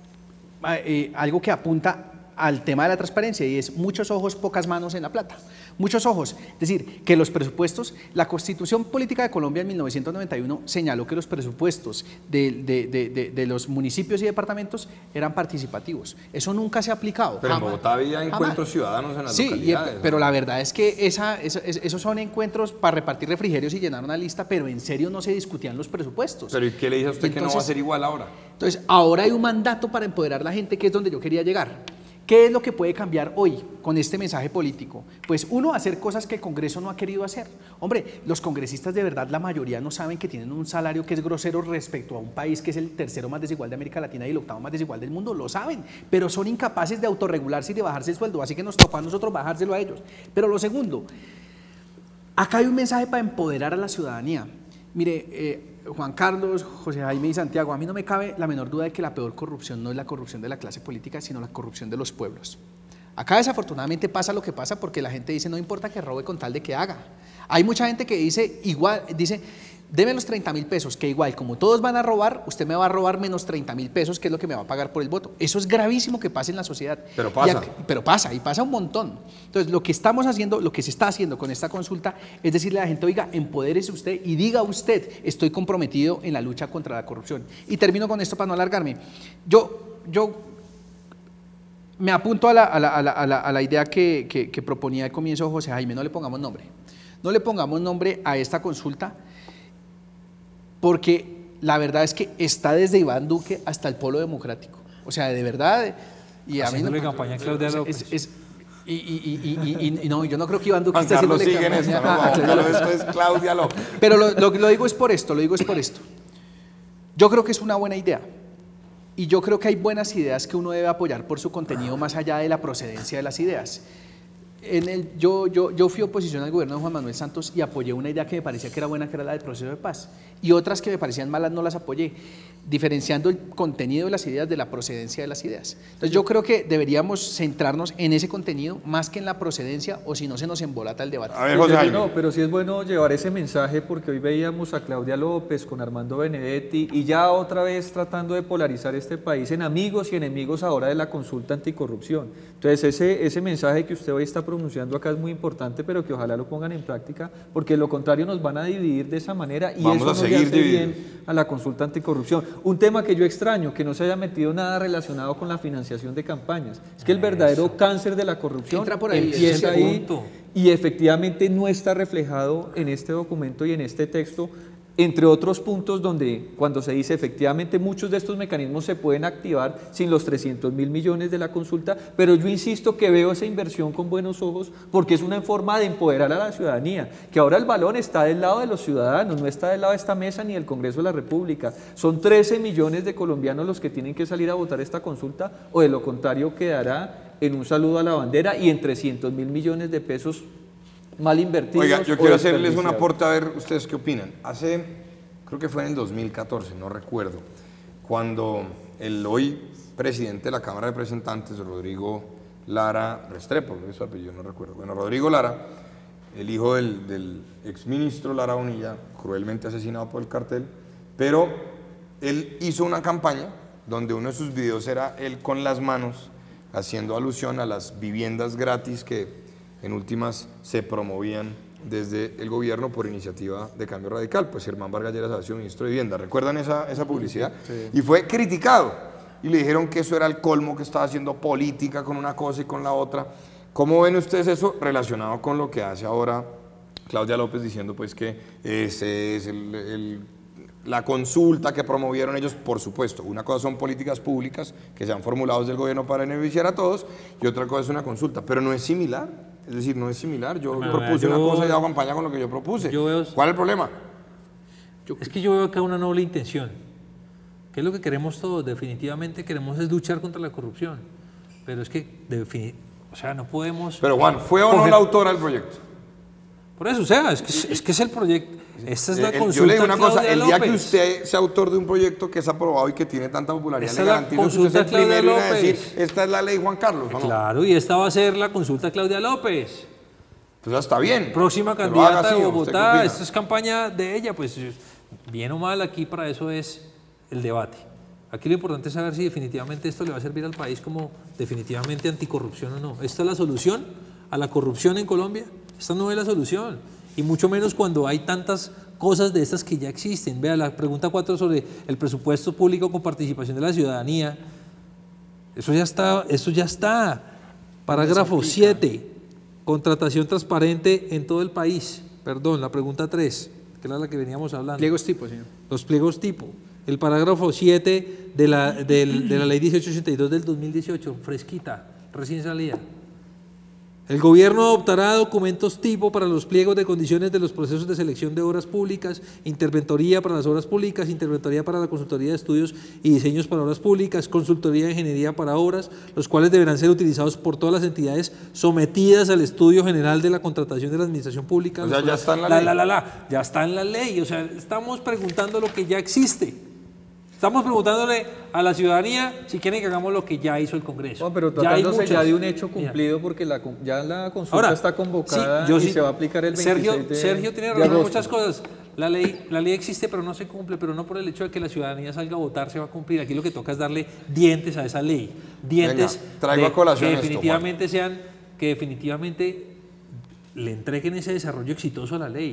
algo que apunta al tema de la transparencia y es muchos ojos, pocas manos en la plata. Muchos ojos, es decir, que los presupuestos, la Constitución Política de Colombia en 1991 señaló que los presupuestos de los municipios y departamentos eran participativos. Eso nunca se ha aplicado. Pero jamás, en Bogotá había encuentros ciudadanos en las localidades. Pero la verdad es que esos son encuentros para repartir refrigerios y llenar una lista, pero en serio no se discutían los presupuestos. Pero ¿y qué le dice a usted que no va a ser igual ahora? Entonces, ahora hay un mandato para empoderar a la gente, que es donde yo quería llegar. ¿Qué es lo que puede cambiar hoy con este mensaje político? Pues uno, hacer cosas que el Congreso no ha querido hacer. Hombre, los congresistas de verdad, la mayoría no saben que tienen un salario que es grosero respecto a un país que es el tercero más desigual de América Latina y el octavo más desigual del mundo, lo saben, pero son incapaces de autorregularse y de bajarse el sueldo, así que nos tocó a nosotros bajárselo a ellos. Pero lo segundo, acá hay un mensaje para empoderar a la ciudadanía. Mire, Juan Carlos, José Jaime y Santiago, a mí no me cabe la menor duda de que la peor corrupción no es la corrupción de la clase política, sino la corrupción de los pueblos. Acá desafortunadamente pasa lo que pasa porque la gente dice no importa que robe con tal de que haga. Hay mucha gente que dice deme los 30.000 pesos, que igual como todos van a robar, usted me va a robar menos 30.000 pesos, que es lo que me va a pagar por el voto. Eso es gravísimo que pase en la sociedad. Pero pasa. Y pasa un montón. Entonces lo que estamos haciendo, lo que se está haciendo con esta consulta es decirle a la gente, oiga, empodérese usted y diga usted, estoy comprometido en la lucha contra la corrupción. Y termino con esto para no alargarme. Me apunto a la idea que proponía al comienzo José Jaime, no le pongamos nombre. No le pongamos nombre a esta consulta porque la verdad es que está desde Iván Duque hasta el Polo Democrático. O sea, de verdad... Y a mí no, campaña a Claudia López. Y no, yo no creo que Iván Duque esté Carlos haciéndole sigue en esto, campaña. ¿no? Esto es Claudia López. Pero lo digo es por esto, Yo creo que es una buena idea. Y yo creo que hay buenas ideas que uno debe apoyar por su contenido más allá de la procedencia de las ideas. Yo fui oposición al gobierno de Juan Manuel Santos y apoyé una idea que me parecía que era buena, que era la del proceso de paz. Y otras que me parecían malas no las apoyé, diferenciando el contenido de las ideas de la procedencia de las ideas. Entonces yo creo que deberíamos centrarnos en ese contenido más que en la procedencia, o si no se nos embolata el debate. A ver, José Jaime. No, pero sí es bueno llevar ese mensaje porque hoy veíamos a Claudia López con Armando Benedetti y ya otra vez tratando de polarizar este país en amigos y enemigos ahora de la consulta anticorrupción. Entonces ese mensaje que usted hoy está pronunciando acá es muy importante, pero que ojalá lo pongan en práctica, porque de lo contrario nos van a dividir de esa manera y Vamos eso a no seguir le hace divididos. bien a la consulta anticorrupción. Un tema que yo extraño, que no se haya metido nada relacionado con la financiación de campañas. Es que el verdadero cáncer de la corrupción entra por ahí, empieza ese ahí punto. y efectivamente no está reflejado en este documento y en este texto, entre otros puntos donde cuando se dice efectivamente muchos de estos mecanismos se pueden activar sin los 300.000 millones de la consulta, pero yo insisto que veo esa inversión con buenos ojos porque es una forma de empoderar a la ciudadanía, que ahora el balón está del lado de los ciudadanos, no está del lado de esta mesa ni del Congreso de la República. Son 13 millones de colombianos los que tienen que salir a votar esta consulta, o de lo contrario quedará en un saludo a la bandera y en 300.000 millones de pesos mal invertidos. Oiga, yo o quiero hacerles un desperdiciados. aporte a ver ustedes qué opinan. Creo que fue en el 2014, no recuerdo, cuando el hoy presidente de la Cámara de Representantes, Rodrigo Lara Restrepo, es su apellido, no recuerdo. Bueno, Rodrigo Lara, el hijo del exministro Lara Bonilla, cruelmente asesinado por el cartel, pero él hizo una campaña donde uno de sus videos era él con las manos haciendo alusión a las viviendas gratis que en últimas se promovían desde el gobierno por iniciativa de Cambio Radical, pues Germán Vargas Lleras había sido ministro de Vivienda. ¿Recuerdan esa publicidad? Sí. Y fue criticado, y le dijeron que eso era el colmo, que estaba haciendo política con una cosa y con la otra. ¿Cómo ven ustedes eso relacionado con lo que hace ahora Claudia López diciendo pues que ese es la consulta que promovieron ellos? Por supuesto, una cosa son políticas públicas que se han formulado desde el gobierno para beneficiar a todos, y otra cosa es una consulta, pero no es similar. Es decir, no es similar. Yo propuse una cosa y hago campaña con lo que yo propuse. ¿Cuál es el problema? Es que yo veo acá una noble intención. ¿Qué es lo que queremos todos? Definitivamente queremos es luchar contra la corrupción. Pero es que, o sea, no podemos... Pero Juan, ¿fue o no la autora del proyecto? Por eso, o sea, es que es el proyecto. Esta es la consulta. Yo le digo una cosa, Claudia el día López. que usted sea autor de un proyecto que es aprobado y que tiene tanta popularidad, Esta le es la garantizo que usted consulta es el primero en Claudia decir, López. esta es la ley Juan Carlos, ¿o no? Claro, y esta va a ser la consulta Claudia López. Pues está bien. Próxima Que lo haga candidata así, de ¿o usted qué Bogotá, opina? esta es campaña de ella, pues bien o mal aquí para eso es el debate. Aquí lo importante es saber si definitivamente esto le va a servir al país como definitivamente anticorrupción o no. ¿Esta es la solución a la corrupción en Colombia? Esta no es la solución, y mucho menos cuando hay tantas cosas de estas que ya existen. Vea, la pregunta 4 sobre el presupuesto público con participación de la ciudadanía, eso ya está. Parágrafo 7, contratación transparente en todo el país. Perdón, la pregunta 3, que era la que veníamos hablando. Pliegos tipo, señor. Los pliegos tipo. El parágrafo 7 de la ley 1882 del 2018, fresquita, recién salida. El gobierno adoptará documentos tipo para los pliegos de condiciones de los procesos de selección de obras públicas, interventoría para las obras públicas, interventoría para la consultoría de estudios y diseños para obras públicas, consultoría de ingeniería para obras, los cuales deberán ser utilizados por todas las entidades sometidas al estudio general de la contratación de la administración pública. O sea, ya está en la ley. Ya está en la ley, o sea, estamos preguntando lo que ya existe. Estamos preguntándole a la ciudadanía si quieren que hagamos lo que ya hizo el Congreso. No, pero tratándose ya de un hecho cumplido, porque ya la consulta ahora, está convocada, sí, y se va a aplicar el 26 Sergio tiene de razón en agosto. muchas cosas. La ley existe, pero no se cumple, pero no por el hecho de que la ciudadanía salga a votar se va a cumplir. Aquí lo que toca es darle dientes a esa ley. Dientes. Venga, traigo a colación que esto, definitivamente que definitivamente le entreguen ese desarrollo exitoso a la ley.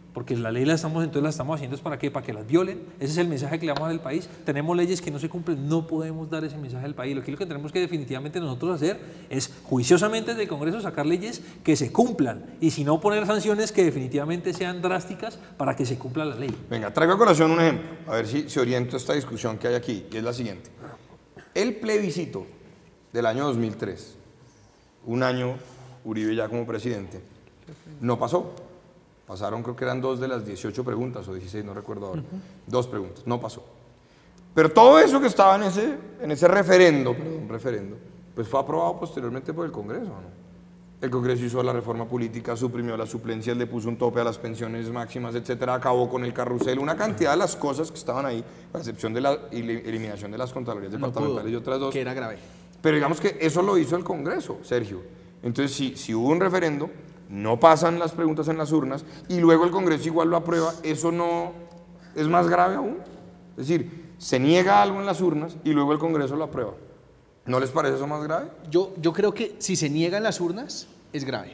porque la ley la estamos haciendo es para qué, para que las violen. Ese es el mensaje que le vamos a dar al país. Tenemos leyes que no se cumplen, no podemos dar ese mensaje al país. Lo que tenemos que definitivamente nosotros hacer es juiciosamente desde el Congreso sacar leyes que se cumplan y si no poner sanciones que definitivamente sean drásticas para que se cumpla la ley. Venga, traigo a colación un ejemplo, a ver si oriento esta discusión que hay aquí, y es la siguiente. El plebiscito del año 2003, un año Uribe ya como presidente, no pasó. Pasaron, creo que eran 2 de las 18 preguntas, o 16, no recuerdo ahora. 2 preguntas, no pasó. Pero todo eso que estaba en ese referendo, pues fue aprobado posteriormente por el Congreso, ¿no? El Congreso hizo la reforma política, suprimió las suplencias, le puso un tope a las pensiones máximas, etcétera, acabó con el carrusel, una cantidad de las cosas que estaban ahí, a excepción de la eliminación de las contralorías departamentales y otras 2. Que era grave. Pero digamos que eso lo hizo el Congreso, Sergio. Entonces, si hubo un referendo, no pasan las preguntas en las urnas y luego el Congreso igual lo aprueba, ¿eso no es más grave aún? Es decir, se niega algo en las urnas y luego el Congreso lo aprueba. ¿No les parece eso más grave? Yo creo que si se niega en las urnas es grave.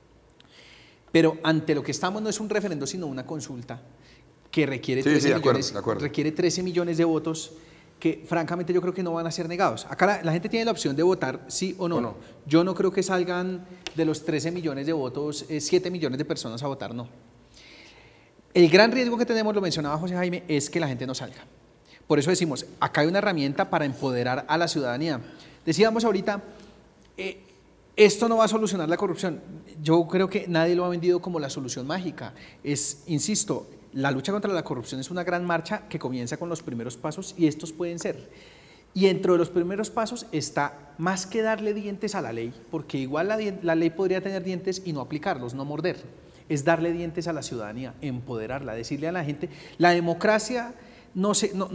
Pero ante lo que estamos no es un referendo, sino una consulta que requiere 13 millones de votos que francamente yo creo que no van a ser negados. Acá la gente tiene la opción de votar sí o no. Yo no creo que salgan de los 13 millones de votos 7 millones de personas a votar no. El gran riesgo que tenemos, lo mencionaba José Jaime, es que la gente no salga. Por eso decimos, acá hay una herramienta para empoderar a la ciudadanía. Decíamos ahorita, esto no va a solucionar la corrupción. Yo creo que nadie lo ha vendido como la solución mágica. Insisto, la lucha contra la corrupción es una gran marcha que comienza con los primeros pasos y estos pueden ser. Y dentro de los primeros pasos está más que darle dientes a la ley, porque igual la ley podría tener dientes y no aplicarlos, no morder. Es darle dientes a la ciudadanía, empoderarla, decirle a la gente, la democracia no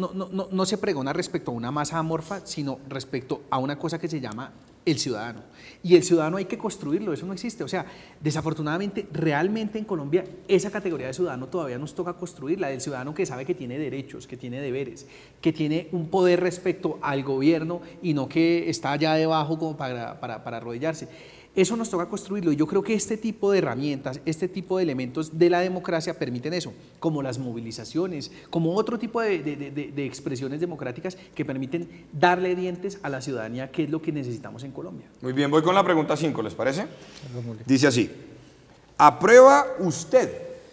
se pregona respecto a una masa amorfa, sino respecto a una cosa que se llama el ciudadano. Y el ciudadano hay que construirlo, eso no existe. O sea, desafortunadamente, realmente en Colombia, esa categoría de ciudadano todavía nos toca construirla, del ciudadano que sabe que tiene derechos, que tiene deberes, que tiene un poder respecto al gobierno y no que está allá debajo como para arrodillarse. Eso nos toca construirlo y yo creo que este tipo de herramientas, este tipo de elementos de la democracia permiten eso, como las movilizaciones, como otro tipo de expresiones democráticas que permiten darle dientes a la ciudadanía, que es lo que necesitamos en Colombia. Muy bien, voy con la pregunta 5, ¿les parece? Dice así, ¿aprueba usted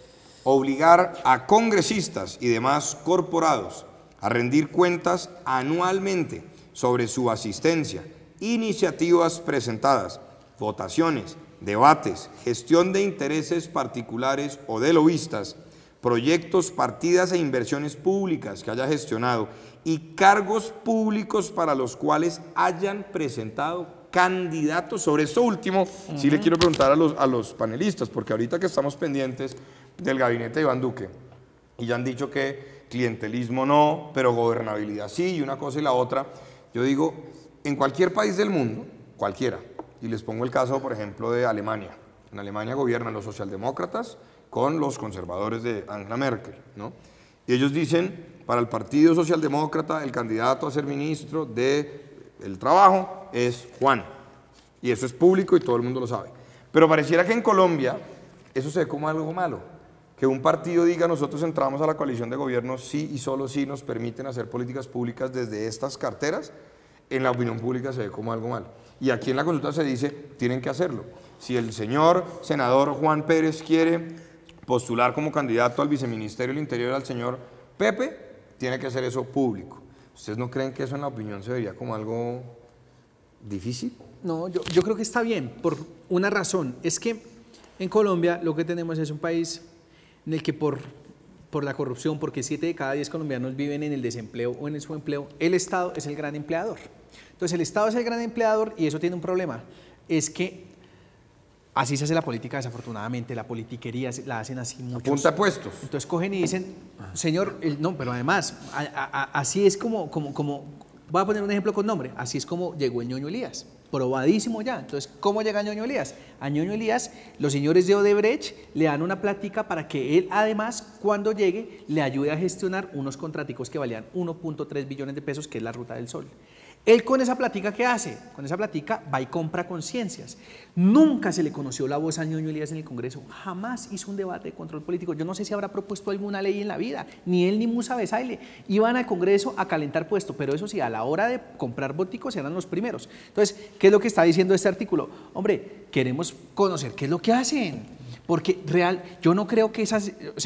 obligar a congresistas y demás corporados a rendir cuentas anualmente sobre su asistencia, iniciativas presentadas, votaciones, debates, gestión de intereses particulares o de lobistas, proyectos, partidas e inversiones públicas que haya gestionado y cargos públicos para los cuales hayan presentado candidatos? Sobre esto último, sí le quiero preguntar a los panelistas, porque ahorita que estamos pendientes del gabinete de Iván Duque, y ya han dicho que clientelismo no, pero gobernabilidad sí, y una cosa y la otra, yo digo, en cualquier país del mundo, cualquiera, y les pongo el caso, por ejemplo, de Alemania. En Alemania gobiernan los socialdemócratas con los conservadores de Angela Merkel, ¿no? Y ellos dicen, para el Partido Socialdemócrata, el candidato a ser ministro del Trabajo es Juan. Y eso es público y todo el mundo lo sabe. Pero pareciera que en Colombia eso se ve como algo malo. Que un partido diga, nosotros entramos a la coalición de gobierno sí y solo sí nos permiten hacer políticas públicas desde estas carteras, en la opinión pública se ve como algo malo. Y aquí en la consulta se dice, tienen que hacerlo. Si el señor senador Juan Pérez quiere postular como candidato al viceministerio del Interior al señor Pepe, tiene que hacer eso público. ¿Ustedes no creen que eso en la opinión se vería como algo difícil? No, yo creo que está bien, por una razón. Es que en Colombia lo que tenemos es un país en el que por la corrupción, porque 7 de cada 10 colombianos viven en el desempleo o en el subempleo, el Estado es el gran empleador. Entonces el Estado es el gran empleador y eso tiene un problema, es que así se hace la política desafortunadamente, la politiquería la hacen así muchos. Punta puestos. Entonces cogen y dicen, señor, no, pero además, así es como, voy a poner un ejemplo con nombre, así es como llegó el Ñoño Elías, probadísimo ya. Entonces, ¿cómo llega Ñoño Elías? A Ñoño Elías, los señores de Odebrecht le dan una plática para que él, además, cuando llegue, le ayude a gestionar unos contraticos que valían 1.3 billones de pesos, que es la Ruta del Sol. Él con esa plática, ¿qué hace? Con esa plática va y compra conciencias. Nunca se le conoció la voz a Ñoño Elías en el Congreso, jamás hizo un debate de control político. Yo no sé si habrá propuesto alguna ley en la vida, ni él ni Musa Besaile. Iban al Congreso a calentar puesto, pero eso sí, a la hora de comprar voticos eran los primeros. Entonces, ¿qué es lo que está diciendo este artículo? Hombre, queremos conocer qué es lo que hacen. Porque yo no creo que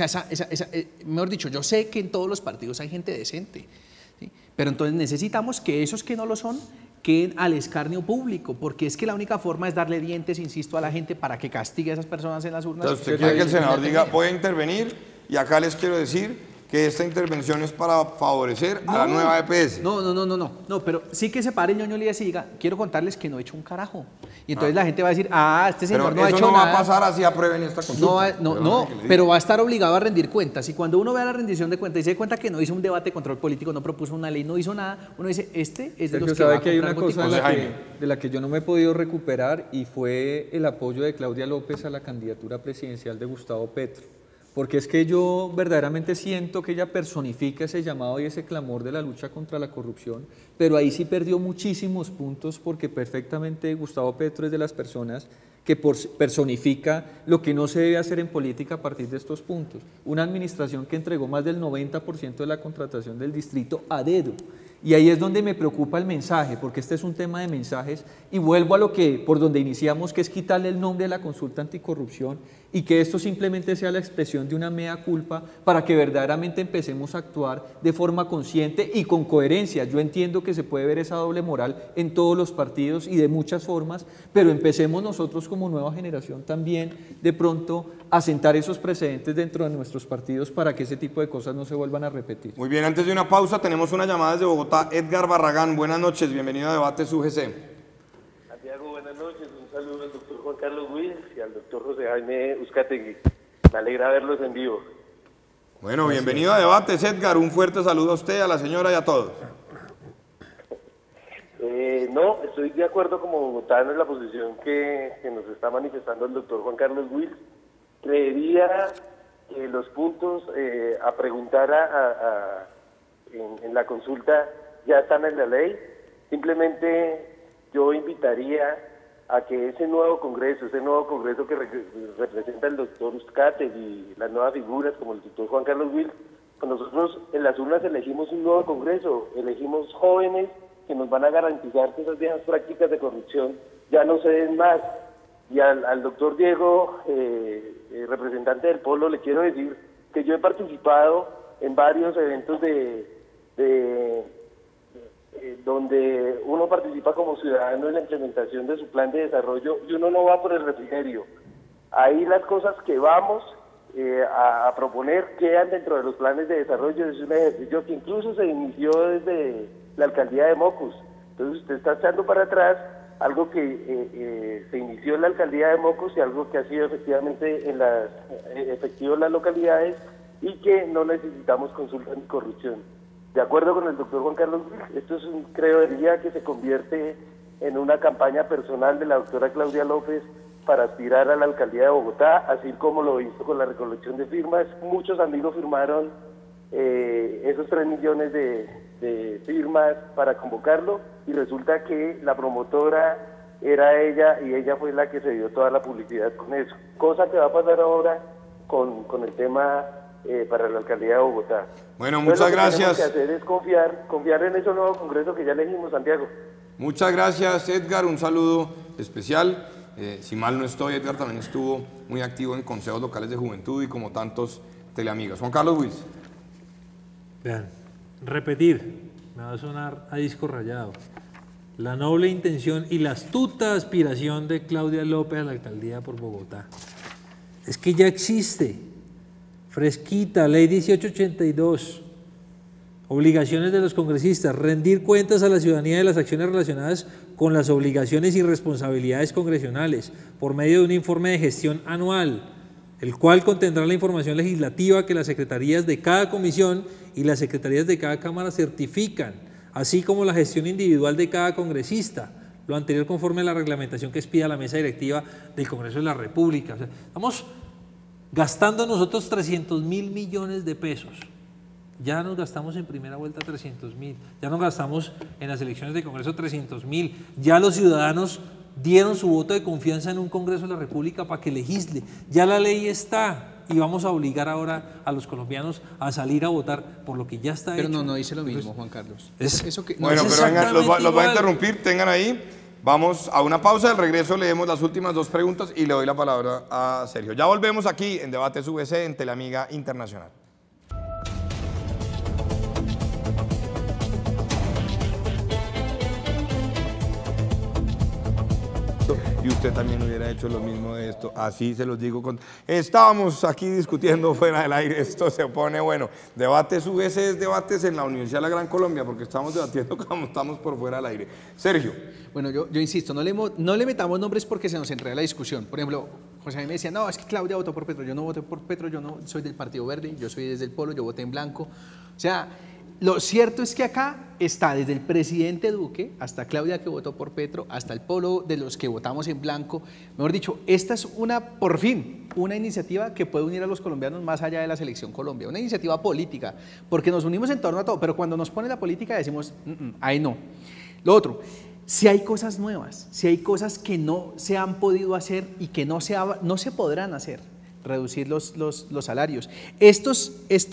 mejor dicho, yo sé que en todos los partidos hay gente decente, ¿sí? Pero entonces necesitamos que esos que no lo son queden al escarnio público, porque es que la única forma es darle dientes, insisto, a la gente para que castigue a esas personas en las urnas. Entonces, usted quiere que el senador diga, voy a intervenir, y acá les quiero decir que esta intervención es para favorecer a la nueva EPS. No, pero sí que se pare Ñoño Elías y diga, quiero contarles que no he hecho un carajo. Y entonces la gente va a decir, este señor no ha hecho nada. Pero eso no va a pasar así, aprueben esta consulta. Pero va a estar obligado a rendir cuentas. Y cuando uno vea la rendición de cuentas y se da cuenta que no hizo un debate de control político, no propuso una ley, no hizo nada, uno dice, este es de los que va a comprar hay una cosa de la que yo no me he podido recuperar, y fue el apoyo de Claudia López a la candidatura presidencial de Gustavo Petro. Porque es que yo verdaderamente siento que ella personifica ese llamado y ese clamor de la lucha contra la corrupción, pero ahí sí perdió muchísimos puntos, porque perfectamente Gustavo Petro es de las personas que personifica lo que no se debe hacer en política a partir de estos puntos. Una administración que entregó más del 90% de la contratación del distrito a dedo. Y ahí es donde me preocupa el mensaje, porque este es un tema de mensajes, y vuelvo a por donde iniciamos, que es quitarle el nombre a la consulta anticorrupción, y que esto simplemente sea la expresión de una mea culpa para que verdaderamente empecemos a actuar de forma consciente y con coherencia. Yo entiendo que se puede ver esa doble moral en todos los partidos y de muchas formas, pero empecemos nosotros como nueva generación también de pronto a sentar esos precedentes dentro de nuestros partidos para que ese tipo de cosas no se vuelvan a repetir. Muy bien, antes de una pausa tenemos una llamada desde Bogotá. Edgar Barragán, buenas noches, bienvenido a Debates UGC. Santiago, buenas noches, un saludo al doctor Juan Carlos Wills y al doctor José Jaime Uzcategui. Me alegra verlos en vivo. Bueno, bienvenido a Debates, Edgar, un fuerte saludo a usted, a la señora y a todos. No, estoy de acuerdo como bogotano en la posición que nos está manifestando el doctor Juan Carlos Wills. Creería que los puntos a preguntar en la consulta ya están en la ley. Simplemente yo invitaría a que ese nuevo congreso que representa el doctor Uzcategui y las nuevas figuras como el doctor Juan Carlos Wills, pues nosotros en las urnas elegimos un nuevo congreso, elegimos jóvenes que nos van a garantizar que esas viejas prácticas de corrupción ya no se den más. Y al doctor Diego, representante del Polo, le quiero decir que yo he participado en varios eventos donde uno participa como ciudadano en la implementación de su plan de desarrollo y uno no va por el refrigerio. Ahí las cosas que vamos a proponer quedan dentro de los planes de desarrollo. Es un ejercicio que incluso se inició desde la alcaldía de Mocus. Entonces usted está echando para atrás algo que se inició en la alcaldía de Mocus y algo que ha sido efectivamente efectivo en las localidades, y que no necesitamos consulta ni corrupción. De acuerdo con el doctor Juan Carlos, esto es creería que se convierte en una campaña personal de la doctora Claudia López para aspirar a la alcaldía de Bogotá, así como lo hizo con la recolección de firmas. Muchos amigos firmaron esos 3 millones de firmas para convocarlo, y resulta que la promotora era ella, y ella fue la que se dio toda la publicidad con eso. Cosa que va a pasar ahora con el tema para la alcaldía de Bogotá. Bueno, muchas gracias. Lo que tenemos que hacer es confiar en ese nuevo congreso que ya elegimos, Santiago. Muchas gracias, Edgar, un saludo especial. Si mal no estoy, Edgar también estuvo muy activo en consejos locales de juventud y como tantos teleamigos. Juan Carlos Wills. Vean, repetir, me va a sonar a disco rayado. La noble intención y la astuta aspiración de Claudia López a la alcaldía por Bogotá. Es que ya existe, fresquita, ley 1882, obligaciones de los congresistas, rendir cuentas a la ciudadanía de las acciones relacionadas con las obligaciones y responsabilidades congresionales por medio de un informe de gestión anual, el cual contendrá la información legislativa que las secretarías de cada comisión y las secretarías de cada cámara certifican, así como la gestión individual de cada congresista, lo anterior conforme a la reglamentación que expida la mesa directiva del Congreso de la República. O sea, estamos gastando nosotros 300.000 millones de pesos Ya nos gastamos en primera vuelta 300.000, ya nos gastamos en las elecciones de Congreso 300.000, ya los ciudadanos dieron su voto de confianza en un Congreso de la República para que legisle, ya la ley está y vamos a obligar ahora a los colombianos a salir a votar por lo que ya está hecho. Pero no dice lo mismo, Juan Carlos. Bueno, pero vengan, los voy a interrumpir, tengan ahí. Vamos a una pausa, al regreso leemos las últimas 2 preguntas y le doy la palabra a Sergio. Ya volvemos aquí en Debates VC en Teleamiga Internacional. Y usted también hubiera hecho lo mismo de esto, así se los digo. Estábamos aquí discutiendo fuera del aire, esto se pone bueno. Debates VC es debates en la Universidad de la Gran Colombia, porque estamos debatiendo como estamos por fuera del aire. Sergio. Bueno, yo insisto, no le metamos nombres porque se nos enreda la discusión. Por ejemplo, José me decía, no, es que Claudia votó por Petro, yo no voté por Petro, yo no soy del Partido Verde, yo soy desde el Polo, yo voté en blanco. O sea, lo cierto es que acá está desde el presidente Duque hasta Claudia que votó por Petro, hasta el Polo de los que votamos en blanco. Mejor dicho, esta es por fin, una iniciativa que puede unir a los colombianos más allá de la selección Colombia, una iniciativa política, porque nos unimos en torno a todo, pero cuando nos pone la política decimos, ahí no. Lo otro, si hay cosas nuevas, si hay cosas que no se han podido hacer y que no se podrán hacer, reducir los salarios. Estas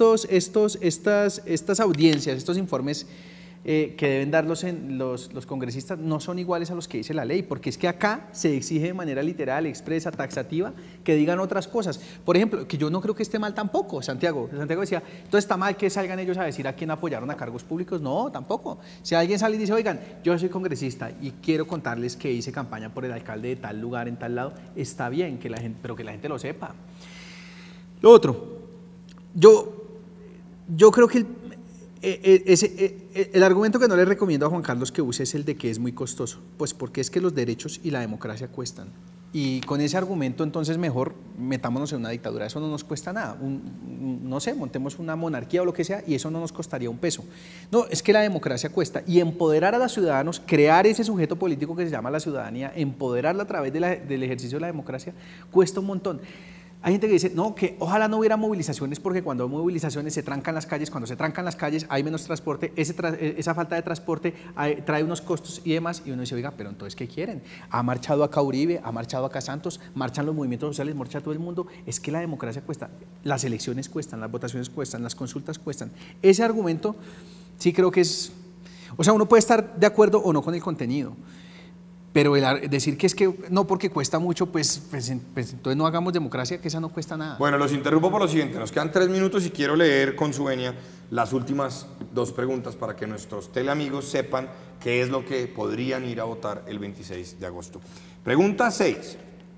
audiencias, estos informes que deben dar los congresistas no son iguales a los que dice la ley, porque es que acá se exige de manera literal, expresa, taxativa, que digan otras cosas. Por ejemplo, que yo no creo que esté mal tampoco, Santiago decía, entonces está mal que salgan ellos a decir a quién apoyaron a cargos públicos. No, tampoco. Si alguien sale y dice, oigan, yo soy congresista y quiero contarles que hice campaña por el alcalde de tal lugar, en tal lado, está bien, pero que la gente lo sepa. Lo otro, yo creo que el argumento que no le recomiendo a Juan Carlos que use es el de que es muy costoso, pues porque es que los derechos y la democracia cuestan. Y con ese argumento entonces mejor metámonos en una dictadura, eso no nos cuesta nada, no sé, montemos una monarquía o lo que sea y eso no nos costaría un peso. No, es que la democracia cuesta y empoderar a los ciudadanos, crear ese sujeto político que se llama la ciudadanía, empoderarla a través del ejercicio de la democracia, cuesta un montón. Hay gente que dice, no, que ojalá no hubiera movilizaciones porque cuando hay movilizaciones se trancan las calles, cuando se trancan las calles hay menos transporte, esa falta de transporte trae unos costos y demás, y uno dice, oiga, pero entonces, ¿qué quieren? Ha marchado acá Uribe, ha marchado acá Santos, marchan los movimientos sociales, marcha todo el mundo, es que la democracia cuesta, las elecciones cuestan, las votaciones cuestan, las consultas cuestan. Ese argumento sí creo que es, o sea, uno puede estar de acuerdo o no con el contenido, pero decir que es que no porque cuesta mucho, pues entonces no hagamos democracia, que esa no cuesta nada. Bueno, los interrumpo por lo siguiente, nos quedan 3 minutos y quiero leer con su venia las últimas 2 preguntas para que nuestros teleamigos sepan qué es lo que podrían ir a votar el 26 de agosto. Pregunta 6.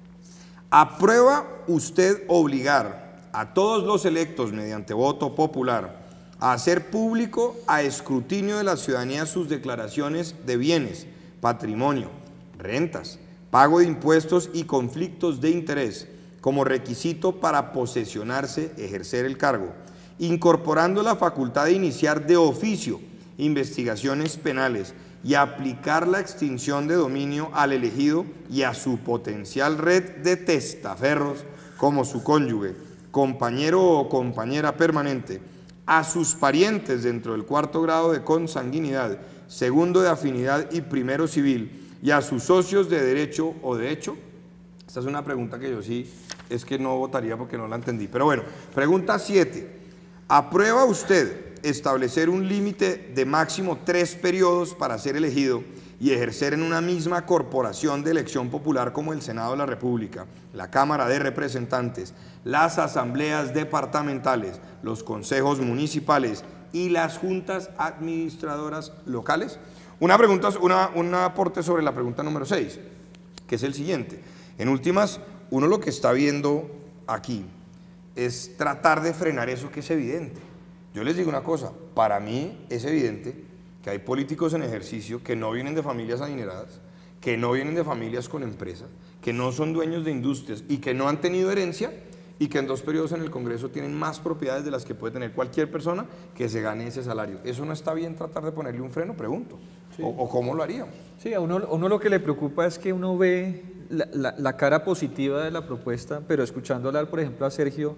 ¿Aprueba usted obligar a todos los electos mediante voto popular a hacer público a escrutinio de la ciudadanía sus declaraciones de bienes, patrimonio, rentas, pago de impuestos y conflictos de interés como requisito para posesionarse, ejercer el cargo, incorporando la facultad de iniciar de oficio investigaciones penales y aplicar la extinción de dominio al elegido y a su potencial red de testaferros como su cónyuge, compañero o compañera permanente, a sus parientes dentro del 4º grado de consanguinidad, 2º de afinidad y 1º civil, y a sus socios de derecho o de hecho? Esta es una pregunta que yo sí es que no votaría porque no la entendí. Pero bueno, pregunta 7. ¿Aprueba usted establecer un límite de máximo 3 periodos para ser elegido y ejercer en una misma corporación de elección popular como el Senado de la República, la Cámara de Representantes, las asambleas departamentales, los consejos municipales y las juntas administradoras locales? Una pregunta, un aporte sobre la pregunta número 6, que es el siguiente. En últimas, uno lo que está viendo aquí es tratar de frenar eso que es evidente. Yo les digo una cosa, para mí es evidente que hay políticos en ejercicio que no vienen de familias adineradas, que no vienen de familias con empresas, que no son dueños de industrias y que no han tenido herencia y que en 2 periodos en el Congreso tienen más propiedades de las que puede tener cualquier persona que se gane ese salario. ¿Eso no está bien tratar de ponerle un freno? Pregunto. Sí. ¿O cómo lo haríamos? Sí, a uno lo que le preocupa es que uno ve la cara positiva de la propuesta, pero escuchando hablar, por ejemplo, a Sergio,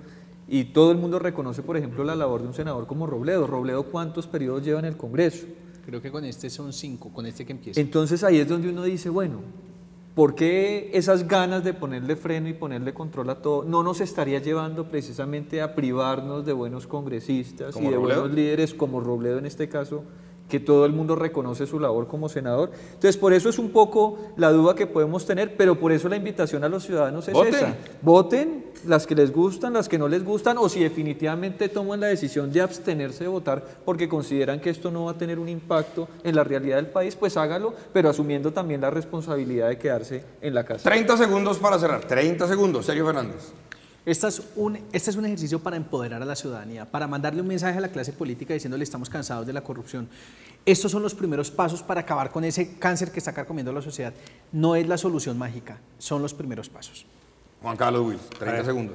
Y todo el mundo reconoce, por ejemplo, la labor de un senador como Robledo. Robledo, ¿cuántos periodos lleva en el Congreso? Creo que con este son 5, con este que empieza. Entonces ahí es donde uno dice, bueno, ¿por qué esas ganas de ponerle freno y ponerle control a todo no nos estaría llevando precisamente a privarnos de buenos congresistas y de buenos líderes como Robledo en este caso, que todo el mundo reconoce su labor como senador? Entonces, por eso es un poco la duda que podemos tener, pero por eso la invitación a los ciudadanos es esa. Voten las que les gustan, las que no les gustan, o si definitivamente toman la decisión de abstenerse de votar porque consideran que esto no va a tener un impacto en la realidad del país, pues hágalo, pero asumiendo también la responsabilidad de quedarse en la casa. 30 segundos para cerrar, 30 segundos, Sergio Fernández. Este es un ejercicio para empoderar a la ciudadanía, para mandarle un mensaje a la clase política diciéndole estamos cansados de la corrupción. Estos son los primeros pasos para acabar con ese cáncer que está carcomiendo la sociedad. No es la solución mágica, son los primeros pasos. Juan Carlos Wills, 30 segundos.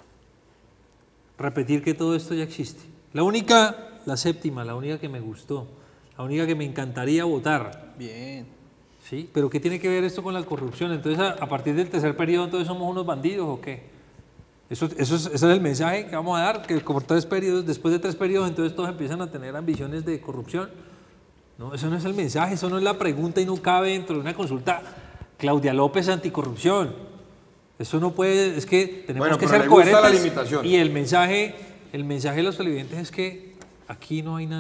Repetir que todo esto ya existe. La séptima, la única que me gustó, la única que me encantaría votar. Bien. Sí, pero ¿qué tiene que ver esto con la corrupción? Entonces, a partir del tercer periodo, entonces somos unos bandidos ¿o qué? Ese es el mensaje que vamos a dar, que como 3 periodos, después de 3 periodos, entonces todos empiezan a tener ambiciones de corrupción. No, eso no es el mensaje, eso no es la pregunta y no cabe dentro de una consulta. Claudia López anticorrupción. Eso no puede, es que tenemos que ser coherentes. La limitación. Y el mensaje de los televidentes es que aquí no hay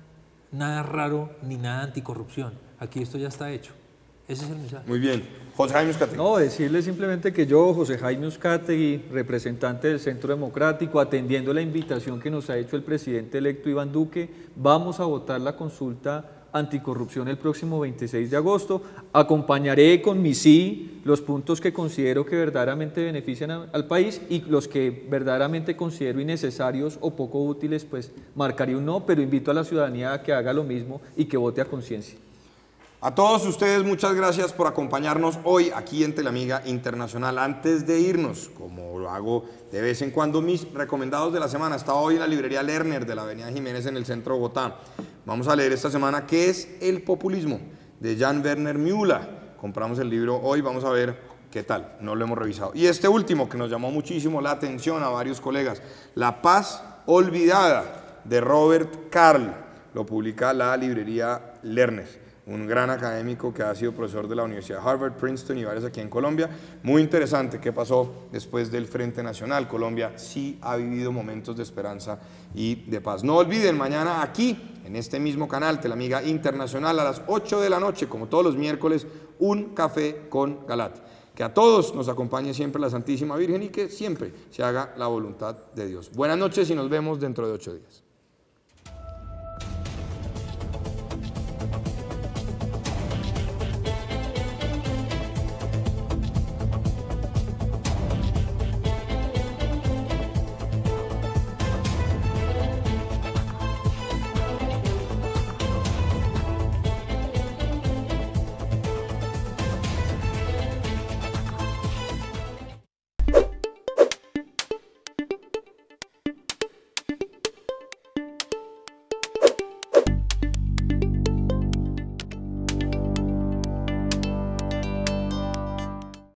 nada raro ni nada anticorrupción. Aquí esto ya está hecho. Ese es el mensaje. Muy bien. José Jaime Uzcategui. No, decirle simplemente que yo, José Jaime Uzcategui, representante del Centro Democrático, atendiendo la invitación que nos ha hecho el presidente electo Iván Duque, vamos a votar la consulta anticorrupción el próximo 26 de agosto. Acompañaré con mi sí los puntos que considero que verdaderamente benefician al país y los que verdaderamente considero innecesarios o poco útiles, pues marcaré un no, pero invito a la ciudadanía a que haga lo mismo y que vote a conciencia. A todos ustedes, muchas gracias por acompañarnos hoy aquí en Teleamiga Internacional. Antes de irnos, como lo hago de vez en cuando, mis recomendados de la semana. Estaba hoy en la librería Lerner de la Avenida Jiménez en el centro de Bogotá. Vamos a leer esta semana ¿Qué es el populismo? De Jan Werner Müller. Compramos el libro hoy, vamos a ver qué tal, no lo hemos revisado. Y este último que nos llamó muchísimo la atención a varios colegas, La paz olvidada de Robert Karl. Lo publica la librería Lerner. Un gran académico que ha sido profesor de la Universidad de Harvard, Princeton y varios aquí en Colombia. Muy interesante qué pasó después del Frente Nacional. Colombia sí ha vivido momentos de esperanza y de paz. No olviden, mañana aquí, en este mismo canal, Teleamiga Internacional, a las 8 de la noche, como todos los miércoles, un café con Galat. Que a todos nos acompañe siempre la Santísima Virgen y que siempre se haga la voluntad de Dios. Buenas noches y nos vemos dentro de 8 días.